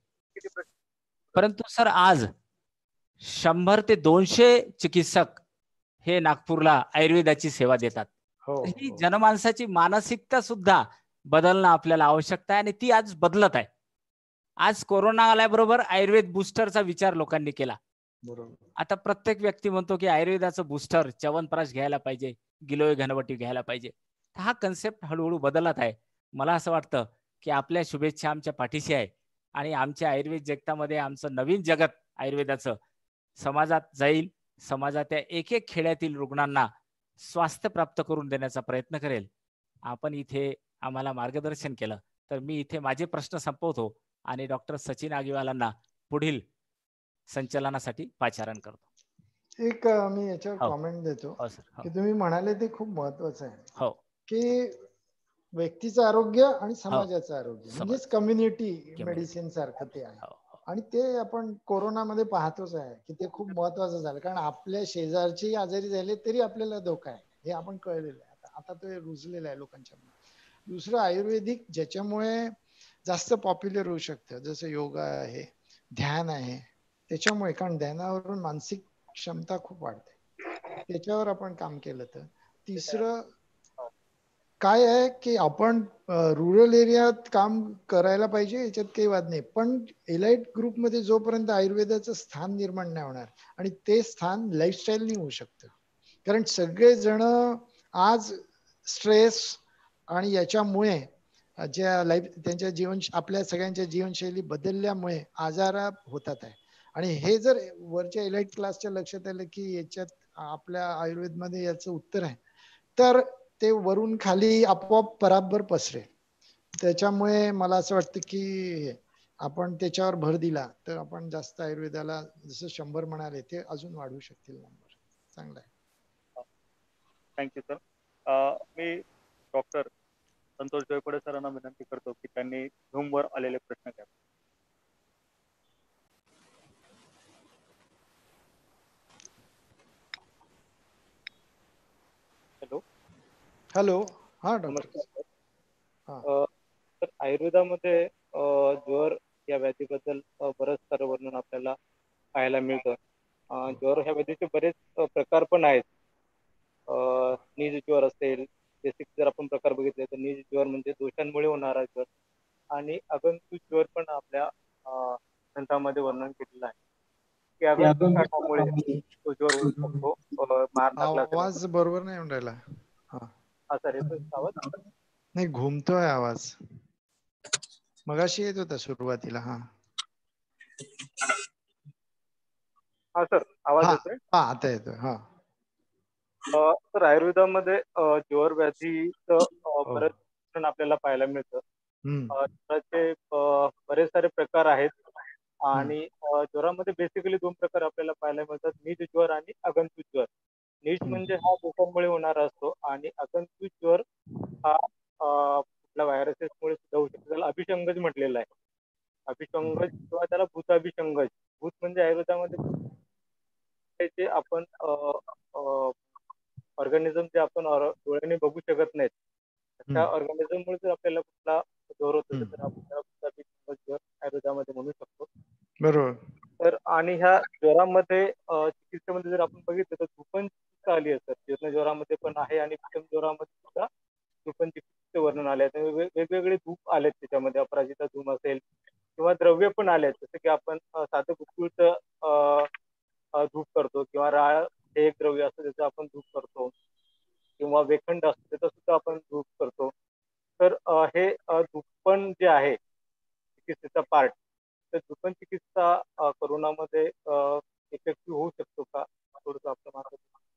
परंतु सर आज शंभर ते दोनशे चिकित्सक हे नागपूरला आयुर्वेदाची सेवा देतात. ही जनमानसाची मानसिकता सुद्धा बदलणं आपल्याला आवश्यकता आहे आणि ती आज बदलत आहे. आज कोरोना आल्याबरोबर आयुर्वेद बूस्टरचा विचार लोकांनी केला. आता प्रत्येक व्यक्ती म्हणतो की आयुर्वेदाचं बूस्टर च्यवनप्राश घ्यायला पाहिजे, गिलोय घनवटी घ्यायला पाहिजे. हा कन्सेप्ट हळूहळू बदलत आहे. मला असं वाटतं की आपल्या शुभेच्छा आमच्या पाठीशी आहे आणि आमच्या आयुर्वेद जगतामध्ये आमचं नवीन जगत आयुर्वेदाचं समाजात जाईल. समाजाच्या एक एक खेड्यातील रुग्णांना स्वास्थ्य प्राप्त करून देण्याचा प्रयत्न करेल. आपण इथे आम्हाला मार्गदर्शन केलं तर मी इथे माझे प्रश्न संपवतो आणि डॉक्टर सचिन आगीवालांना पुढील संचलनासाठी पाचारण करतो. एक मी याच्यावर कॉमेंट देतो की तुम्ही म्हणाले ते खूप महत्वाचं आहे की व्यक्तीचं आरोग्य आणि समाजाचं आरोग्य, म्हणजेच कम्युनिटी मेडिसिन सारखं ते आहे. आणि ते आपण कोरोनामध्ये पाहतोच आहे की ते खूप महत्वाचं झालं, कारण आपल्या शेजारचे आजारी झाले तरी आपल्याला धोका आहे, हे आपण कळलेलं आहे. आता आता ते रुजलेलं आहे लोकांच्या मध्ये. दुसरं आयुर्वेदिक ज्याच्यामुळे जास्त पॉप्युलर होऊ शकतं, जसं योगा आहे, ध्यान आहे, त्याच्यामुळे, कारण ध्यानावरून मानसिक क्षमता खूप वाढते, त्याच्यावर आपण काम केलं तर. तिसरं काय आहे की आपण रुरल एरियात काम करायला पाहिजे, याच्यात काही वाद नाही, पण एलाइट ग्रुपमध्ये जोपर्यंत आयुर्वेदाचं स्थान निर्माण नाही होणार, आणि ते स्थान लाईफस्टाईलनी होऊ शकतं, कारण सगळे जण आज स्ट्रेस आणि याच्यामुळे ज्या लाईफ त्यांच्या जीवन आपल्या सगळ्यांच्या जीवनशैली बदलल्यामुळे आजार होतात आहे. आणि हे जर वरच्या एलाइट क्लासच्या लक्षात आलं की याच्यात आपल्या आयुर्वेदमध्ये याचं उत्तर आहे, तर ते वरून खाली आपोआप बराबर पसरेल. त्याच्यामुळे मला असं वाटतं की आपण त्याच्यावर भर दिला तर आपण जास्त आयुर्वेदाला, जसं शंभर म्हणाले, ते अजून वाढवू शकतील नंबर. चांगला आहे. Thank you sir. मी डॉक्टर संतोष जयपडे सरांना विनंती करतो की त्यांनी झूम वर आलेले प्रश्न घ्या. हॅलो, हा डॉक्टर. नमस्कार. हा. अ, तर आयुर्वेदामध्ये अ, ज्वर या व्याधीबद्दल अ, बरंच सारं वर्णन आपल्याला पाहायला मिळतं. अ, ज्वर ह्या व्याधीचे बरेच अ, प्रकार पण आहेत. अ, नीज ज्वर असेल, बेसिक जर आपण प्रकार बघितले तर नीज ज्वर म्हणजे दोषांमुळे होणारा ज्वर, आणि अगंतू ज्वर पण आपल्या अ, ग्रंथामध्ये वर्णन केलेलं आहे की अगंतू काटामुळे तो ज्वर होऊ शकतो. अ, मार लागला असेल आवाज बरोबर नाही येऊन राहिला. हा हा सर, येतोय आवाज? नाही, घुमतोय आवाज. मगाशी येत होता सुरुवातीला. हा हा सर, आवाज हा येतोय? हा आता येतोय. हा अ, तर आयुर्वेदामध्ये अ, ज्वर व्याधीचं अ, हो. बरेच लक्षण आपल्याला पाहायला मिळतं. हम्म अ, ज्वराचे अ, बरेच सारे प्रकार आहेत, हम्म आणि अ, ज्वरामध्ये बेसिकली दोन प्रकार आपल्याला पाहायला मिळतात, नीज ज्वर आणि आगंतुक ज्वर. नीज हम्म. म्हणजे हा दोषांमुळे होणारा असतो, आणि आगंतुक ज्वर हा अ, कुठल्या व्हायरसेसमुळे सुद्धा होऊ शकतो. त्याला अभिसंगज म्हटलेलं आहे. अभिसंगज किंवा त्याला भूताभिसंगज. भूत म्हणजे आयुर्वेदामध्ये ते आपण ऑर्गॅनिझम जे आपण ऑर- डोळ्याने बघू शकत नाहीत, त्या हम्म. ऑर्गॅनिझममुळे जर आपल्याला कुठला ज्वर होतो तर हम्म. आपण त्याला भूताभिसंगज ज्वर आयुर्वेदामध्ये म्हणू शकतो. बरोबर. तर आणि ह्या ज्वरामध्ये अ, चिकित्सेमध्ये जर आपण बघितलं तर धूपन चिकित्सा आली आहे सर. जीर्ण ज्वरामध्ये पण आहे, आणि विषम ज्वरामध्ये सुद्धा धूपन चिकित्सेचे वर्णन आले आहे. वेग- वेगवेगळे धूप आलेत त्याच्यामध्ये. अपराजिता धूप असेल किंवा द्रव्य पण आले आहेत, जसं की आपण अ, साधं गुळगुळचं अ, अ, धूप करतो, किंवा राळ हे एक द्रव्य असतं त्याचं आपण धूप करतो, किंवा वेखंड असतो त्याचं सुद्धा आपण धूप करतो. तर अ, हे अ, धूपन जे आहे चिकित्सेचा पार्ट, तर धूपन चिकित्सा अ, कोरोनामध्ये इफेक्टिव्ह होऊ शकतो का, थोडंसं आपलं मार्ग.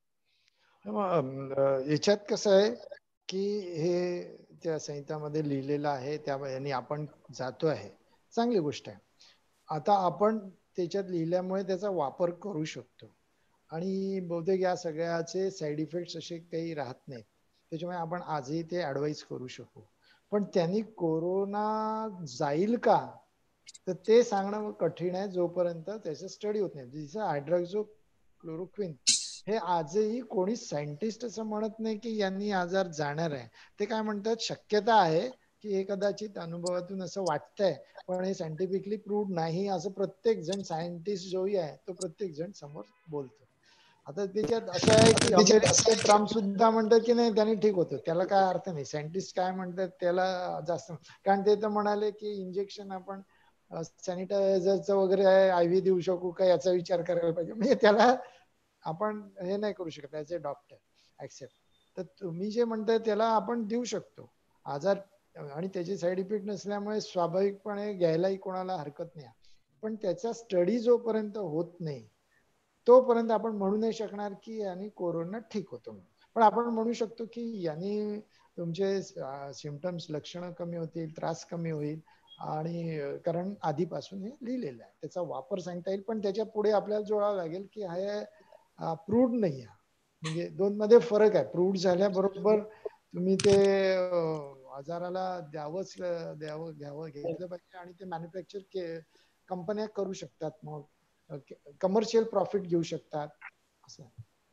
मग, अं, याच्यात कसं आहे की हे त्या संहितामध्ये लिहिलेलं आहे, त्या यांनी आपण जातो आहे, चांगली गोष्ट आहे. आता आपण त्याच्यात लिहिल्यामुळे त्याचा वापर करू शकतो, आणि बहुतेक या सगळ्याचे साईड इफेक्ट्स असे काही राहत नाहीत, त्याच्यामुळे आपण आजही ते ऍडवाइस करू शकू. पण त्यांनी कोरोना जाईल का, तर ते सांगणं कठीण आहे जोपर्यंत त्याचा स्टडी होत नाही. जसं हायड्रॉक्झो क्लोरोक्विन हे आजही कोणी सायंटिस्ट असं म्हणत नाही की यांनी आजार जाणार आहे. ते काय म्हणतात, शक्यता आहे की हे कदाचित अनुभवातून असं वाटतंय, पण हे सायंटिफिकली प्रूव्ह नाही, असं प्रत्येक जण सायंटिस्ट जोही आहे तो प्रत्येक जण समोर बोलतो. आता त्याच्यात असं आहे की अमेरिकेचे ट्रम्प सुद्धा म्हणतात की नाही त्यांनी ठीक होतं, त्याला काय अर्थ नाही. सायंटिस्ट काय म्हणतात त्याला जास्त, कारण ते तर म्हणाले की इंजेक्शन आपण सॅनिटायझरचं वगैरे आयव्ही देऊ शकू का याचा विचार करायला पाहिजे. म्हणजे त्याला आपण हे नाही करू शकत ऍज अ डॉक्टर ऍक्सेप्ट. तर तुम्ही जे म्हणताय त्याला आपण देऊ शकतो आजार, आणि त्याचे साईड इफेक्ट नसल्यामुळे स्वाभाविकपणे घ्यायलाही कोणाला हरकत नाही. पण त्याचा स्टडी जोपर्यंत होत नाही तोपर्यंत आपण म्हणू नाही शकणार की यांनी कोरोना ठीक होतो म्हणून. पण आपण म्हणू शकतो की यांनी तुमचे सिम्पटम्स, लक्षणं कमी होतील, त्रास कमी होईल, आणि कारण आधीपासून हे लिहिलेलं आहे, त्याचा वापर सांगता येईल. पण त्याच्या पुढे आपल्याला जोडावं लागेल की हे प्रूव्ड नाही आहे. म्हणजे दोन मध्ये फरक आहे. प्रूव्ड झाल्याबरोबर तुम्ही ते आजाराला द्यावंच द्यावं घ्यावं घेतलं पाहिजे, आणि ते मॅन्युफॅक्चर कंपन्या करू शकतात, मग कमर्शियल प्रॉफिट घेऊ शकतात असं.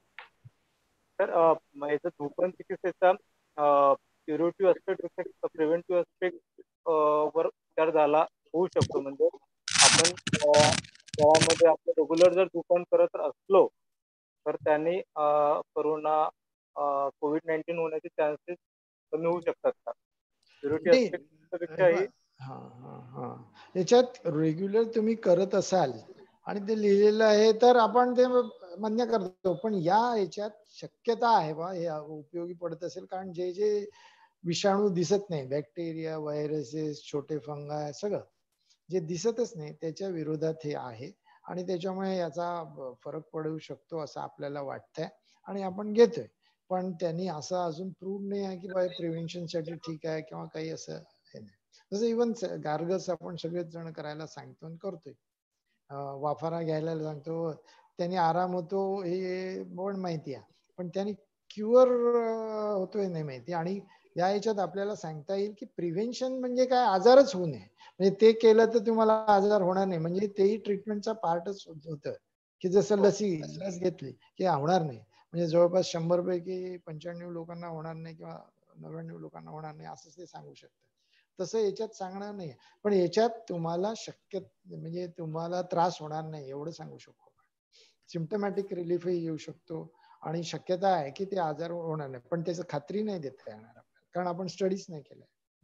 तर याचं धूपन चिकित्सेचा क्युरेटिव्ह अस्पेक्ट, प्रिव्हेंटिव्ह अस्पेक्ट वर विचार झाला होऊ शकतो. म्हणजे आपण त्यामध्ये आपलं रेग्युलर जर धूपन करत असलो तर त्याने कोरोना, कोविड नाईन्टीन होण्याचे चान्सेस कमी होऊ शकतात का? क्युरेटिव्ह अस्पेक्ट पेक्षाही हा हा हा याच्यात रेग्युलर तुम्ही करत असाल आणि ते लिहिलेलं आहे तर आपण ते मान्य करतो. पण या याच्यात शक्यता आहे बा हे उपयोगी पडत असेल, कारण जे जे विषाणू दिसत नाही, बॅक्टेरिया, व्हायरसेस, छोटे फंगाय, सगळं जे दिसतच नाही त्याच्या विरोधात हे आहे, आणि त्याच्यामुळे याचा फरक पडू शकतो असं आपल्याला वाटतंय आणि आपण घेतोय. पण त्यांनी असं अजून प्रूव्ह नाही आहे की बाय प्रिव्हेन्शन साठी ठीक आहे किंवा काही असं हे नाही. जसं इव्हन गार्गल्स आपण सगळेच जण करायला सांगतो आणि करतोय, वाफारा घ्यायला सांगतो, त्यांनी आराम होतो हे पण माहिती आहे, पण त्यांनी क्युअर होतोय नाही माहिती. आणि या याच्यात आपल्याला सांगता येईल की प्रिव्हेन्शन म्हणजे काय, आजारच होऊ नये. म्हणजे ते केलं तर तुम्हाला आजार होणार नाही, म्हणजे तेही ट्रीटमेंटचा पार्टच होतं की जसं लसी लस घेतली की होणार नाही. म्हणजे जवळपास शंभर पैकी पंच्याण्णव लोकांना होणार नाही किंवा नव्याण्णव लोकांना होणार नाही असं ते सांगू शकतात. तसं याच्यात सांगणार नाही, पण याच्यात तुम्हाला शक्य म्हणजे तुम्हाला त्रास होणार नाही एवढं सांगू शकतो. सिम्पटमॅटिक रिलीफही येऊ शकतो आणि शक्यता आहे की ते आजार होणार नाही, पण त्याची खात्री नाही देता येणार आपल्याला, कारण आपण स्टडीज नाही केल्या.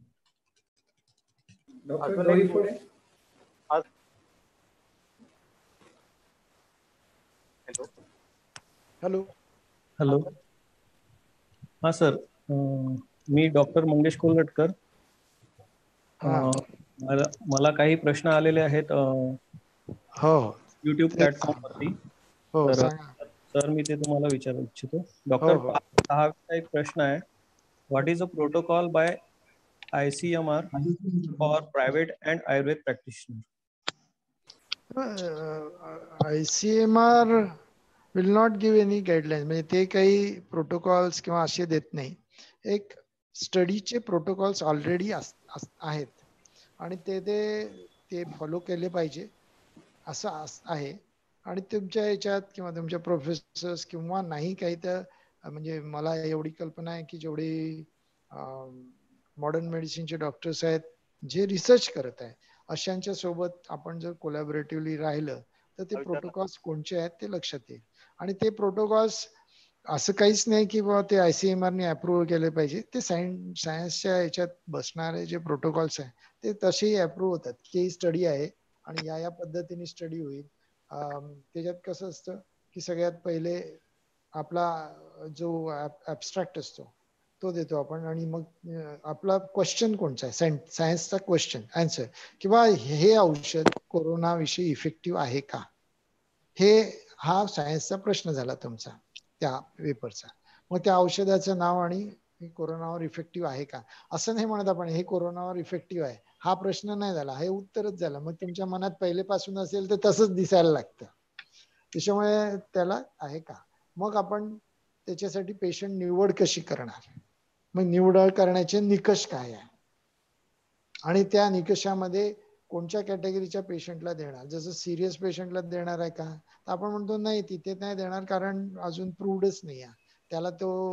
डॉक्टर अजून एक डोईफोडे. आज हॅलो हॅलो हॅलो हा सर, मी डॉक्टर मंगेश कोल्हटकर. हा मला मला काही प्रश्न आलेले आहेत हो युट्यूब ते- प्लॅटफॉर्म वरती. हो तर सांगा. सर मी ते तुम्हाला विचारू इच्छितो. हो डॉक्टर हो सहाचा एक प्रश्न आहे. What is a protocol by I C M R for private and Ayurveda practitioner? I C M R will not give any guideline, म्हणजे ते काही प्रोटोकॉल्स किंवा असे देत नाही. एक स्टडीचे प्रोटोकॉल्स ऑलरेडी आहेत आणि ते ते ते फॉलो केले पाहिजे असं आहे. आणि तुमच्या याच्यात किंवा तुमच्या प्रोफेसर्स किंवा नाही काही तर म्हणजे मला एवढी कल्पना आहे की जेवढी मॉडर्न मेडिसिनचे डॉक्टर्स आहेत जे रिसर्च करत आहे अशांच्या सोबत आपण जर कोलॅबोरेटिव्हली राहिलं तर ते प्रोटोकॉल्स कोणते आहेत ते लक्षात येईल. आणि ते प्रोटोकॉल्स असं काहीच नाही की बाबा ते आयसीएमआरने अप्रूव्ह केले पाहिजे. ते सायन्स सायन्सच्या याच्यात बसणारे जे प्रोटोकॉल्स आहे ते तसेही अप्रूव्ह होतात की स्टडी आहे आणि या या पद्धतीने स्टडी होईल. त्याच्यात कसं असतं की सगळ्यात पहिले आपला जो ऍबस्ट्रॅक्ट असतो तो देतो आपण आणि मग आपला क्वेश्चन कोणता आहे सायन्सचा क्वेश्चन आन्सर किंवा हे औषध कोरोना विषयी इफेक्टिव्ह आहे का, हे हा सायन्सचा प्रश्न झाला तुमचा त्या पेपरचा. मग त्या औषधाचं नाव आणि कोरोनावर इफेक्टिव्ह आहे का असं नाही म्हणत आपण हे कोरोनावर इफेक्टिव्ह आहे, हा प्रश्न नाही झाला, हे उत्तरच झालं. मग तुमच्या मनात पहिलेपासून असेल तर तसंच दिसायला लागतं. त्याच्यामुळे त्याला आहे का, मग आपण त्याच्यासाठी पेशंट निवड कशी करणार, मग निवड करण्याचे निकष काय आहे आणि त्या निकषामध्ये कोणत्या कॅटेगरीच्या पेशंटला देणार. जसं सिरियस पेशंटला देणार आहे का, तर आपण म्हणतो नाही तिथे नाही देणार कारण अजून प्रूव्डच नाही आहे, त्याला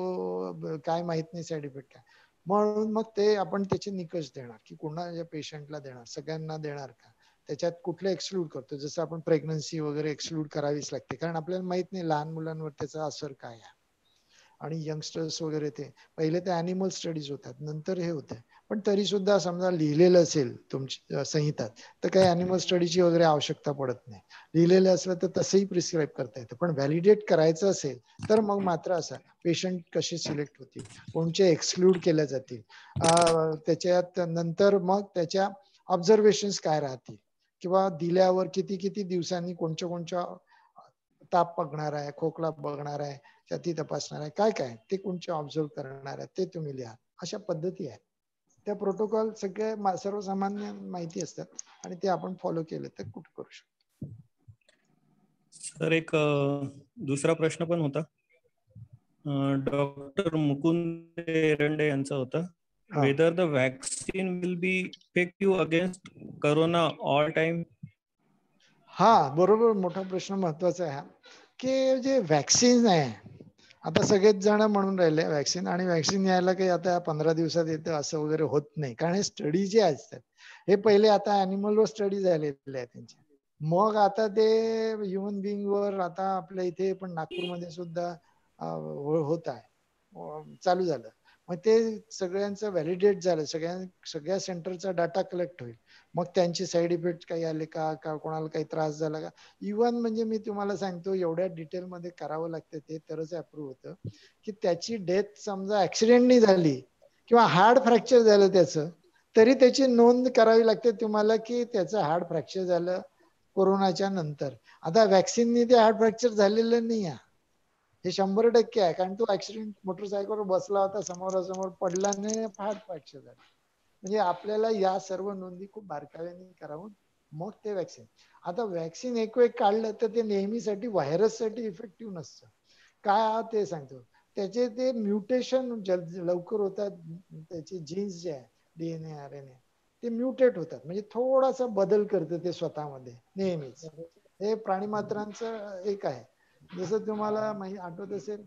तो काय माहित नाही साईड इफेक्ट काय, म्हणून मग ते आपण त्याचे निकष देणार की कोणाच्या पेशंटला देणार, सगळ्यांना देणार का, त्याच्यात कुठले एक्सक्लूड करतो. जसं आपण प्रेग्नन्सी वगैरे एक्सक्लूड करावीच लागते कारण आपल्याला माहित नाही लहान मुलांवर त्याचा असर काय आहे. आणि यंगस्टर्स वगैरे ते पहिले ते अॅनिमल स्टडीज होतात नंतर हे होते, पण तरी सुद्धा समजा लिहिलेलं असेल तुमची संहितात तर काही अॅनिमल स्टडीची वगैरे आवश्यकता पडत नाही. लिहिलेलं असलं तर तसंही प्रिस्क्राईब करता येतं, पण व्हॅलिडेट करायचं असेल तर मग मात्र असं पेशंट कसे सिलेक्ट होतील, कोणचे एक्सक्लूड केल्या जातील, त्याच्यात नंतर मग त्याच्या ऑब्झर्वेशन्स काय राहतील किंवा दिल्यावर किती किती दिवसांनी कोणत्या कोणत्या ताप बघणार आहे, खोकला बघणार आहे, छाती तपासणार आहे, काय काय ते कोणते ऑब्झर्व करणार आहे ते तुम्ही लिहा. अशा पद्धती आहेत. त्या प्रोटोकॉल सगळे सर्वसामान्य माहिती असतात आणि ते आपण फॉलो केले तर कुठे करू शकतो. सर एक दुसरा प्रश्न पण होता डॉक्टर मुकुंद एरंडे यांचा होता. Whether the vaccine will be effective against corona all time. हा बरोबर, मोठा प्रश्न महत्वाचा आहे हा की जे वॅक्सिन आहे आता सगळेच जण म्हणून राहिले वॅक्सिन, आणि वॅक्सिन यायला काही आता पंधरा दिवसात येतं असं वगैरे होत नाही कारण हे स्टडी जे असतात हे पहिले आता अॅनिमलवर स्टडी झालेले आहे त्यांचे, मग आता ते ह्युमन बिईंग वर आता आपल्या इथे पण नागपूरमध्ये सुद्धा होत आहे, चालू झालं. मग ते सगळ्यांचं व्हॅलिडेट झालं, सगळ्या सगळ्या सेंटरचा डाटा कलेक्ट होईल, मग त्यांचे साईड इफेक्ट काही आले का, का कोणाला काही त्रास झाला का, इव्हन म्हणजे मी तुम्हाला सांगतो एवढ्या डिटेलमध्ये करावं लागतं ते तरच अप्रूव्ह होतं की त्याची डेथ समजा ऍक्सिडेंटनी झाली किंवा हार्ड फ्रॅक्चर झालं त्याचं तरी त्याची नोंद करावी लागते तुम्हाला की त्याचं हार्ड फ्रॅक्चर झालं कोरोनाच्या नंतर. आता वॅक्सिननी ते हार्ड फ्रॅक्चर झालेलं नाही आहे, हे शंभर टक्के आहे कारण तो ऍक्सिडेंट मोटरसायकलवर बसला होता, समोरासमोर पडला नाही, हार्ड फ्रॅक्चर झालं. म्हणजे आपल्याला या सर्व नोंदी खूप बारकाव्याने करावून मग ते वॅक्सिन. आता वॅक्सिन एक वेळ काढलं तर ते नेहमीसाठी व्हायरससाठी इफेक्टिव्ह नसतं. काय ते सांगतो, त्याचे ते म्युटेशन लवकर होतात, त्याचे जीन्स जे आहे डीएनए आर एन ए ते म्युटेट होतात, म्हणजे थोडासा बदल करतं ते स्वतःमध्ये नेहमीच. हे प्राणीमात्रांचं एक आहे. जसं तुम्हाला माहिती आठवत असेल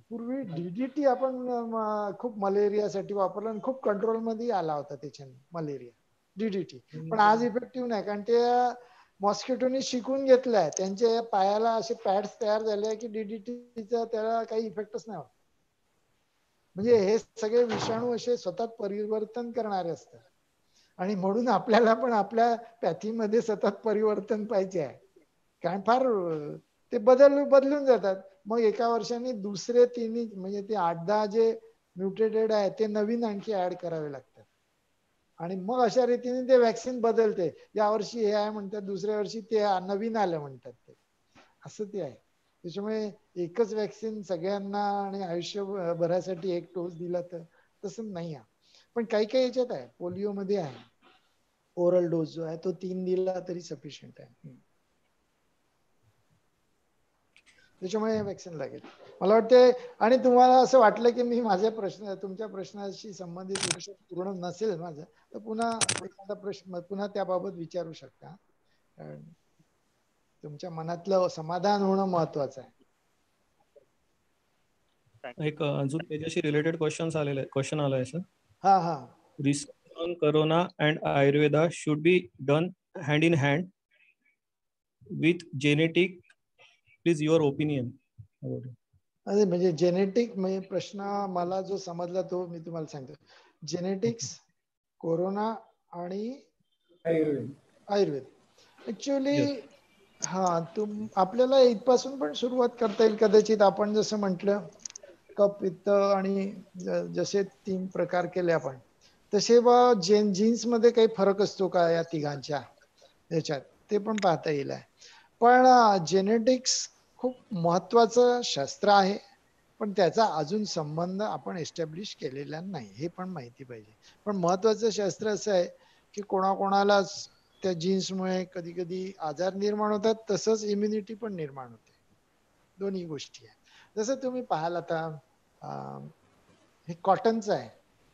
पूर्वी डीडीटी आपण अं, खूप मलेरियासाठी वापरला आणि खूप कंट्रोल मध्ये आला होता त्याच्याने मलेरिया डीडीटी. पण आज इफेक्टिव्ह नाही, कारण ते मॉस्किटोनी शिकून घेतलंय, त्यांच्या पायाला असे पॅड्स तयार झाले की डीडीटीचा त्याला काही इफेक्टच नाही होत. म्हणजे हे सगळे विषाणू असे स्वतः परिवर्तन करणारे असतात आणि म्हणून आपल्याला पण आपल्या पॅथीमध्ये सतत परिवर्तन पाहिजे आहे, कारण फार ते बदल बदलून जातात. मग एका वर्षाने दुसरे तिन्ही म्हणजे ते आठ दहा जे म्युटेटेड आहे ते नवीन आणखी ऍड करावे लागतात आणि मग अशा रीतीने ते वॅक्सिन बदलते. या वर्षी हे आहे म्हणतात, दुसऱ्या वर्षी ते नवीन आलं म्हणतात, ते असं ते आहे. त्याच्यामुळे एकच वॅक्सिन सगळ्यांना आणि आयुष्यभरासाठी एक डोस दिला तर तसं नाही आहे. पण काही काही याच्यात आहे, पोलिओ मध्ये आहे ओरल डोस जो आहे तो तीन दिला तरी सफिशियंट आहे. त्याच्यामुळे वॅक्सिन लागेल मला वाटते. आणि तुम्हाला असं वाटलं की मी माझ्या प्रश्न तुमच्या प्रश्नाशी संबंधित उत्तर पूर्ण नसेल माझं, तर पुन्हा एखादा प्रश्न पुन्हा त्याबाबत विचारू शकता. कारण तुमच्या मनातलं समाधान होणं महत्वाचं आहे. एक अजून त्याच्याशी रिलेटेड क्वेश्चन आलेले क्वेश्चन आलाय सर. हा हा research on corona and Ayurveda should be done hand in hand with genetic. Please your opinion. अरे म्हणजे जेनेटिक म्हणजे प्रश्न मला जो समजला तो मी तुम्हाला सांगतो. जेनेटिक्स, कोरोना आणि आयुर्वेद आयुर्वेद ऍक्च्युअली हा तुम आपल्याला इथपासून पण सुरुवात करता येईल कदाचित. आपण जसं म्हटलं कफ पित्त आणि जसे तीन प्रकार केले आपण, तसे बा जेन जीन्स मध्ये काही फरक असतो का या तिघांच्या याच्यात, ते पण पाहता येईल. पण जेनेटिक्स खूप महत्वाचं शास्त्र आहे, पण त्याचा अजून संबंध आपण एस्टॅब्लिश केलेला नाही, हे पण माहिती पाहिजे. पण महत्वाचं शास्त्र असं आहे की कोणाकोणाला त्या जीन्समुळे कधी कधी आजार निर्माण होतात, तसंच इम्युनिटी पण निर्माण होते. दोन्ही गोष्टी आहे. जसं तुम्ही पाहाल आता हे कॉटनचं आहे,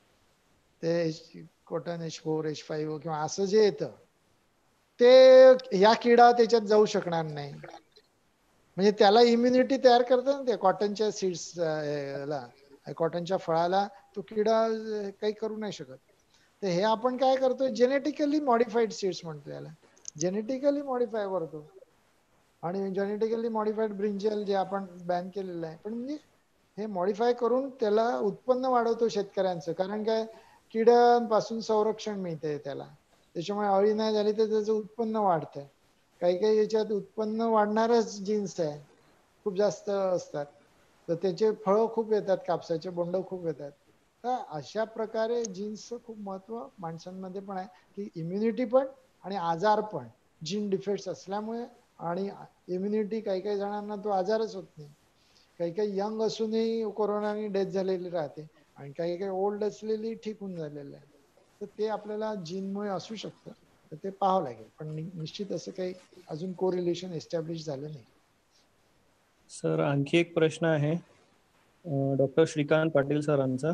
ते cotton H four H five किंवा असं जे येतं ते या किडा त्याच्यात जाऊ शकणार नाही. म्हणजे त्याला इम्युनिटी तयार करतात ना ते कॉटनच्या सीड्स ला, कॉटनच्या फळाला तो किडा काही करू नाही शकत. तर हे आपण काय करतो, जेनेटिकली मॉडिफाईड सीड्स म्हणतो याला, जेनेटिकली मॉडिफाय करतो. आणि जेनेटिकली मॉडिफाईड ब्रिंजल जे आपण बॅन केलेलं आहे, पण म्हणजे हे मॉडिफाय करून त्याला उत्पन्न वाढवतो शेतकऱ्यांचं. कारण काय, किड्यांपासून संरक्षण मिळतंय त्याला, त्याच्यामुळे अळी नाही झाली तर त्याचं उत्पन्न वाढतंय. काही काही याच्यात उत्पन्न वाढणारच जीन्स आहे, खूप जास्त असतात, तर त्याचे फळं खूप येतात, कापसाचे बोंड खूप येतात. तर अशा प्रकारे जीन्सचं खूप महत्व माणसांमध्ये पण आहे की इम्युनिटी पण आणि आजार पण. जीन डिफेक्ट्स असल्यामुळे आणि इम्युनिटी, काही काही जणांना तो आजारच होत नाही. काही काही यंग असूनही कोरोनाने डेथ झालेली राहते आणि काही काही ओल्ड असलेली ठीक होऊन झालेलं आहे. तर ते आपल्याला जीनमुळे असू शकतं, तर ते पाहावं लागेल. पण निश्चित असं काही अजून कोरिलेशन एस्टॅब्लिश झालं नाही. सर आणखी एक प्रश्न आहे डॉक्टर श्रीकांत पाटील सरांचा.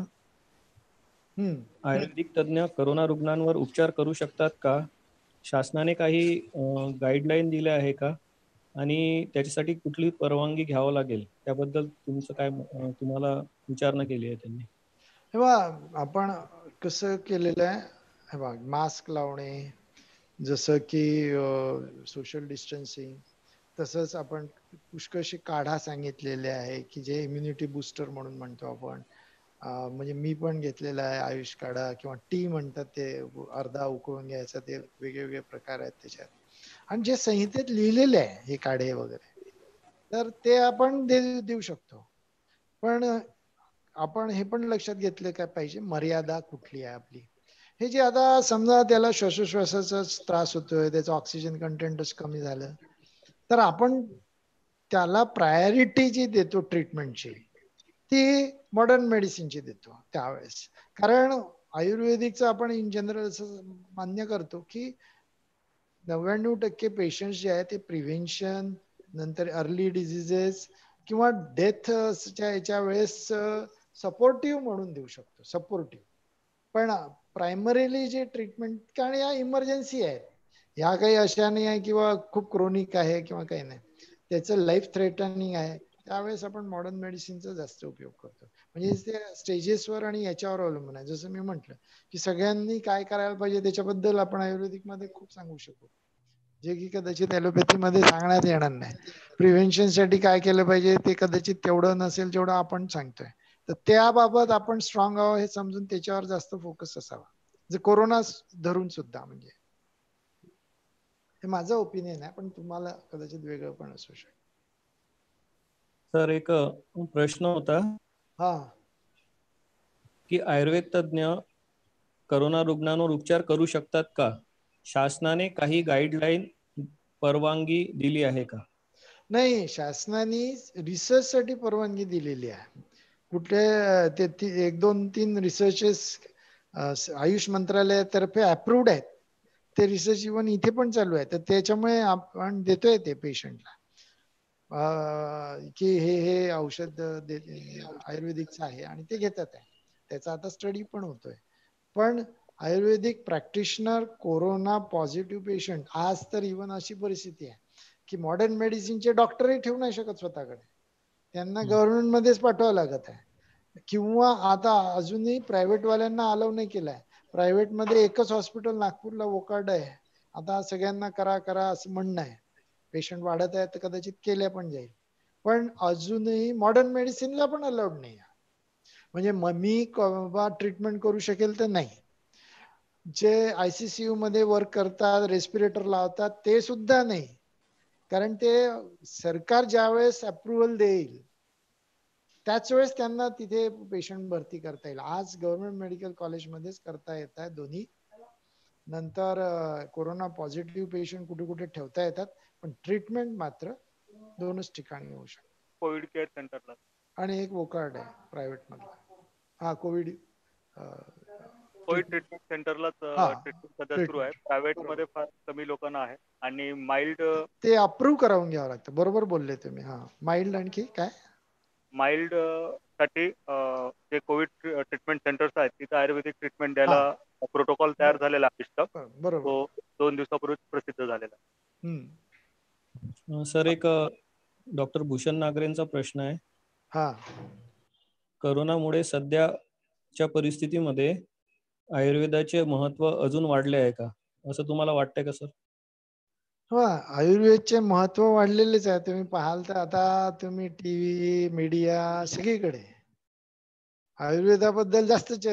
आयुर्वेदिक तज्ञ करोना रुग्णांवर उपचार करू शकतात का? शासनाने काही गाईडलाईन दिल्या आहे का? आणि त्याच्यासाठी कुठली परवानगी घ्यावं लागेल, त्याबद्दल तुमचं काय तुम्हाला विचारणा केली आहे त्यांनी? तेव्हा आपण कसं केलेलं आहे, मास्क लावणे, जसं की सोशल डिस्टन्सिंग, तसंच आपण पुष्कळशी काढा सांगितलेले आहे की जे इम्युनिटी बुस्टर म्हणून म्हणतो आपण. म्हणजे मी पण घेतलेला आहे आयुष काढा, किंवा टी म्हणतात ते अर्धा उकळून घ्यायचा, ते वेगळे वेगळे प्रकार आहेत त्याच्यात. आणि जे संहितेत लिहिलेले आहे हे काढे वगैरे, तर ते आपण देऊ शकतो. पण आपण हे पण लक्षात घेतलं काय पाहिजे, मर्यादा कुठली आहे आपली. हे जे आता समजा त्याला श्वासोश्वासाचा त्रास होतोय, त्याचं ऑक्सिजन कंटेंटच कमी झालं, तर आपण त्याला प्रायोरिटी जी देतो ट्रीटमेंटची, ती मॉडर्न मेडिसिनची देतो त्यावेळेस. कारण आयुर्वेदिकचं आपण इन जनरल असं मान्य करतो की नव्याण्णव टक्के पेशंट जे आहे ते प्रिव्हेन्शन, नंतर अर्ली डिझिजेस किंवा डेथच्या याच्या वेळेस सपोर्टिव्ह म्हणून देऊ शकतो, सपोर्टिव्ह. पण प्रायमरीली जे ट्रीटमेंट, कारण या इमर्जन्सी आहे, ह्या काही अशा नाही आहे किंवा खूप क्रोनिक आहे किंवा काही नाही, त्याचं लाईफ थ्रेटनिंग आहे, त्यावेळेस आपण मॉडर्न मेडिसिनचा जास्त उपयोग करतो. म्हणजे ते स्टेजेसवर आणि याच्यावर अवलंबून आहे. जसं मी म्हटलं की सगळ्यांनी काय करायला पाहिजे त्याच्याबद्दल आपण आयुर्वेदिक मध्ये खूप सांगू शकतो, जे की कदाचित ऍलोपॅथी मध्ये सांगण्यात येणार नाही. प्रिव्हेन्शन साठी काय केलं पाहिजे ते कदाचित तेवढं नसेल जेवढं आपण सांगतोय. तर त्याबाबत आपण स्ट्रॉंग आहोत हे समजून त्याच्यावर जास्त फोकस असावा, जे कोरोना धरून सुद्धा. म्हणजे हे माझं ओपिनियन आहे, पण तुम्हाला कदाचित वेगळं पण असू शकतं. सर एक प्रश्न होता हा की आयुर्वेद तज्ञ करोना रुग्णांवर उपचार करू शकतात का? शासनाने काही गाईडलाईन परवानगी दिली आहे का? नाही, शासनाने रिसर्च साठी परवानगी दिलेली आहे. कुठले ते ती- एक दोन तीन रिसर्चेस आयुष मंत्रालयातर्फे अप्रूव्ड आहेत. ते रिसर्च इव्हन इथे पण चालू आहे. तर त्याच्यामुळे आपण देतोय ते पेशंटला की हे हे औषध आयुर्वेदिकचं आहे आणि ते घेतात आहे. त्याचा आता स्टडी पण होतोय. पण ayurvedic practitioner corona positive patient, आज तर इव्हन अशी परिस्थिती आहे की मॉडर्न मेडिसिनचे डॉक्टरही ठेवू नाही शकत स्वतःकडे, त्यांना गव्हर्नमेंट मध्येच पाठवावं लागत आहे. किंवा आता अजूनही प्रायव्हेट वाल्यांना अलाउ नाही केलाय. प्रायव्हेट मध्ये एकच हॉस्पिटल नागपूरला वोकार्ड आहे. आता सगळ्यांना करा करा असं म्हणणं आहे. पेशंट वाढत आहे तर कदाचित केल्या पण जाईल. पण अजूनही मॉडर्न मेडिसिनला पण अलाउड नाही. म्हणजे मी ट्रीटमेंट करू शकेल तर नाही. जे आयसीसीयू मध्ये वर्क करतात, रेस्पिरेटर लावतात, ते सुद्धा नाही. कारण ते सरकार ज्यावेळेस अप्रुव्हल देईल त्याच वेळेस त्यांना तिथे पेशंट भरती करता येईल. आज गव्हर्नमेंट मेडिकल कॉलेजमध्येच करता येत आहे दोन्ही. नंतर कोरोना पॉझिटिव्ह पेशंट कुठे कुठे ठेवता येतात, पण ट्रीटमेंट मात्र दोनच ठिकाणी होऊ शकते. कोविड केअर सेंटरला आणि एक वोकार्ड आहे प्रायव्हेट मधला. हा कोविड कोविड ट्रीटमेंट सेंटरलाच हा ट्रीटमेंट सध्या सुरू आहे. ट्रीटमेंट प्रायव्हेट मध्ये फार कमी लोकांना आहे आणि माइल्ड ते अप्रूव्ह करावून घ्यावं लागतं. बरोबर बोलले तुम्ही. हा माइल्ड आणखी काय माइल्ड साठी जे कोविड ट्रीटमेंट सेंटर्स आहेत तिथे आयुर्वेदिक ट्रीटमेंट हा द्यायला प्रोटोकॉल तयार झालेला आहे पुस्तक. बरोबर. तो दोन दिवसापूर्वी प्रसिद्ध झालेला आहे. हम्म सर एक डॉक्टर भूषण नागरेंचा प्रश्न आहे. हा करोनामुळे सध्याच्या परिस्थितीमध्ये आयुर्वेदाचे महत्व अजून वाढले आहे का, असं तुम्हाला वाटतंय का सर? हो, आयुर्वेदचे महत्व वाढलेलेच आहे. तुम्ही पाहाल तर आता तुम्ही टीव्ही मीडिया सगळीकडे आयुर्वेदाबद्दल जास्त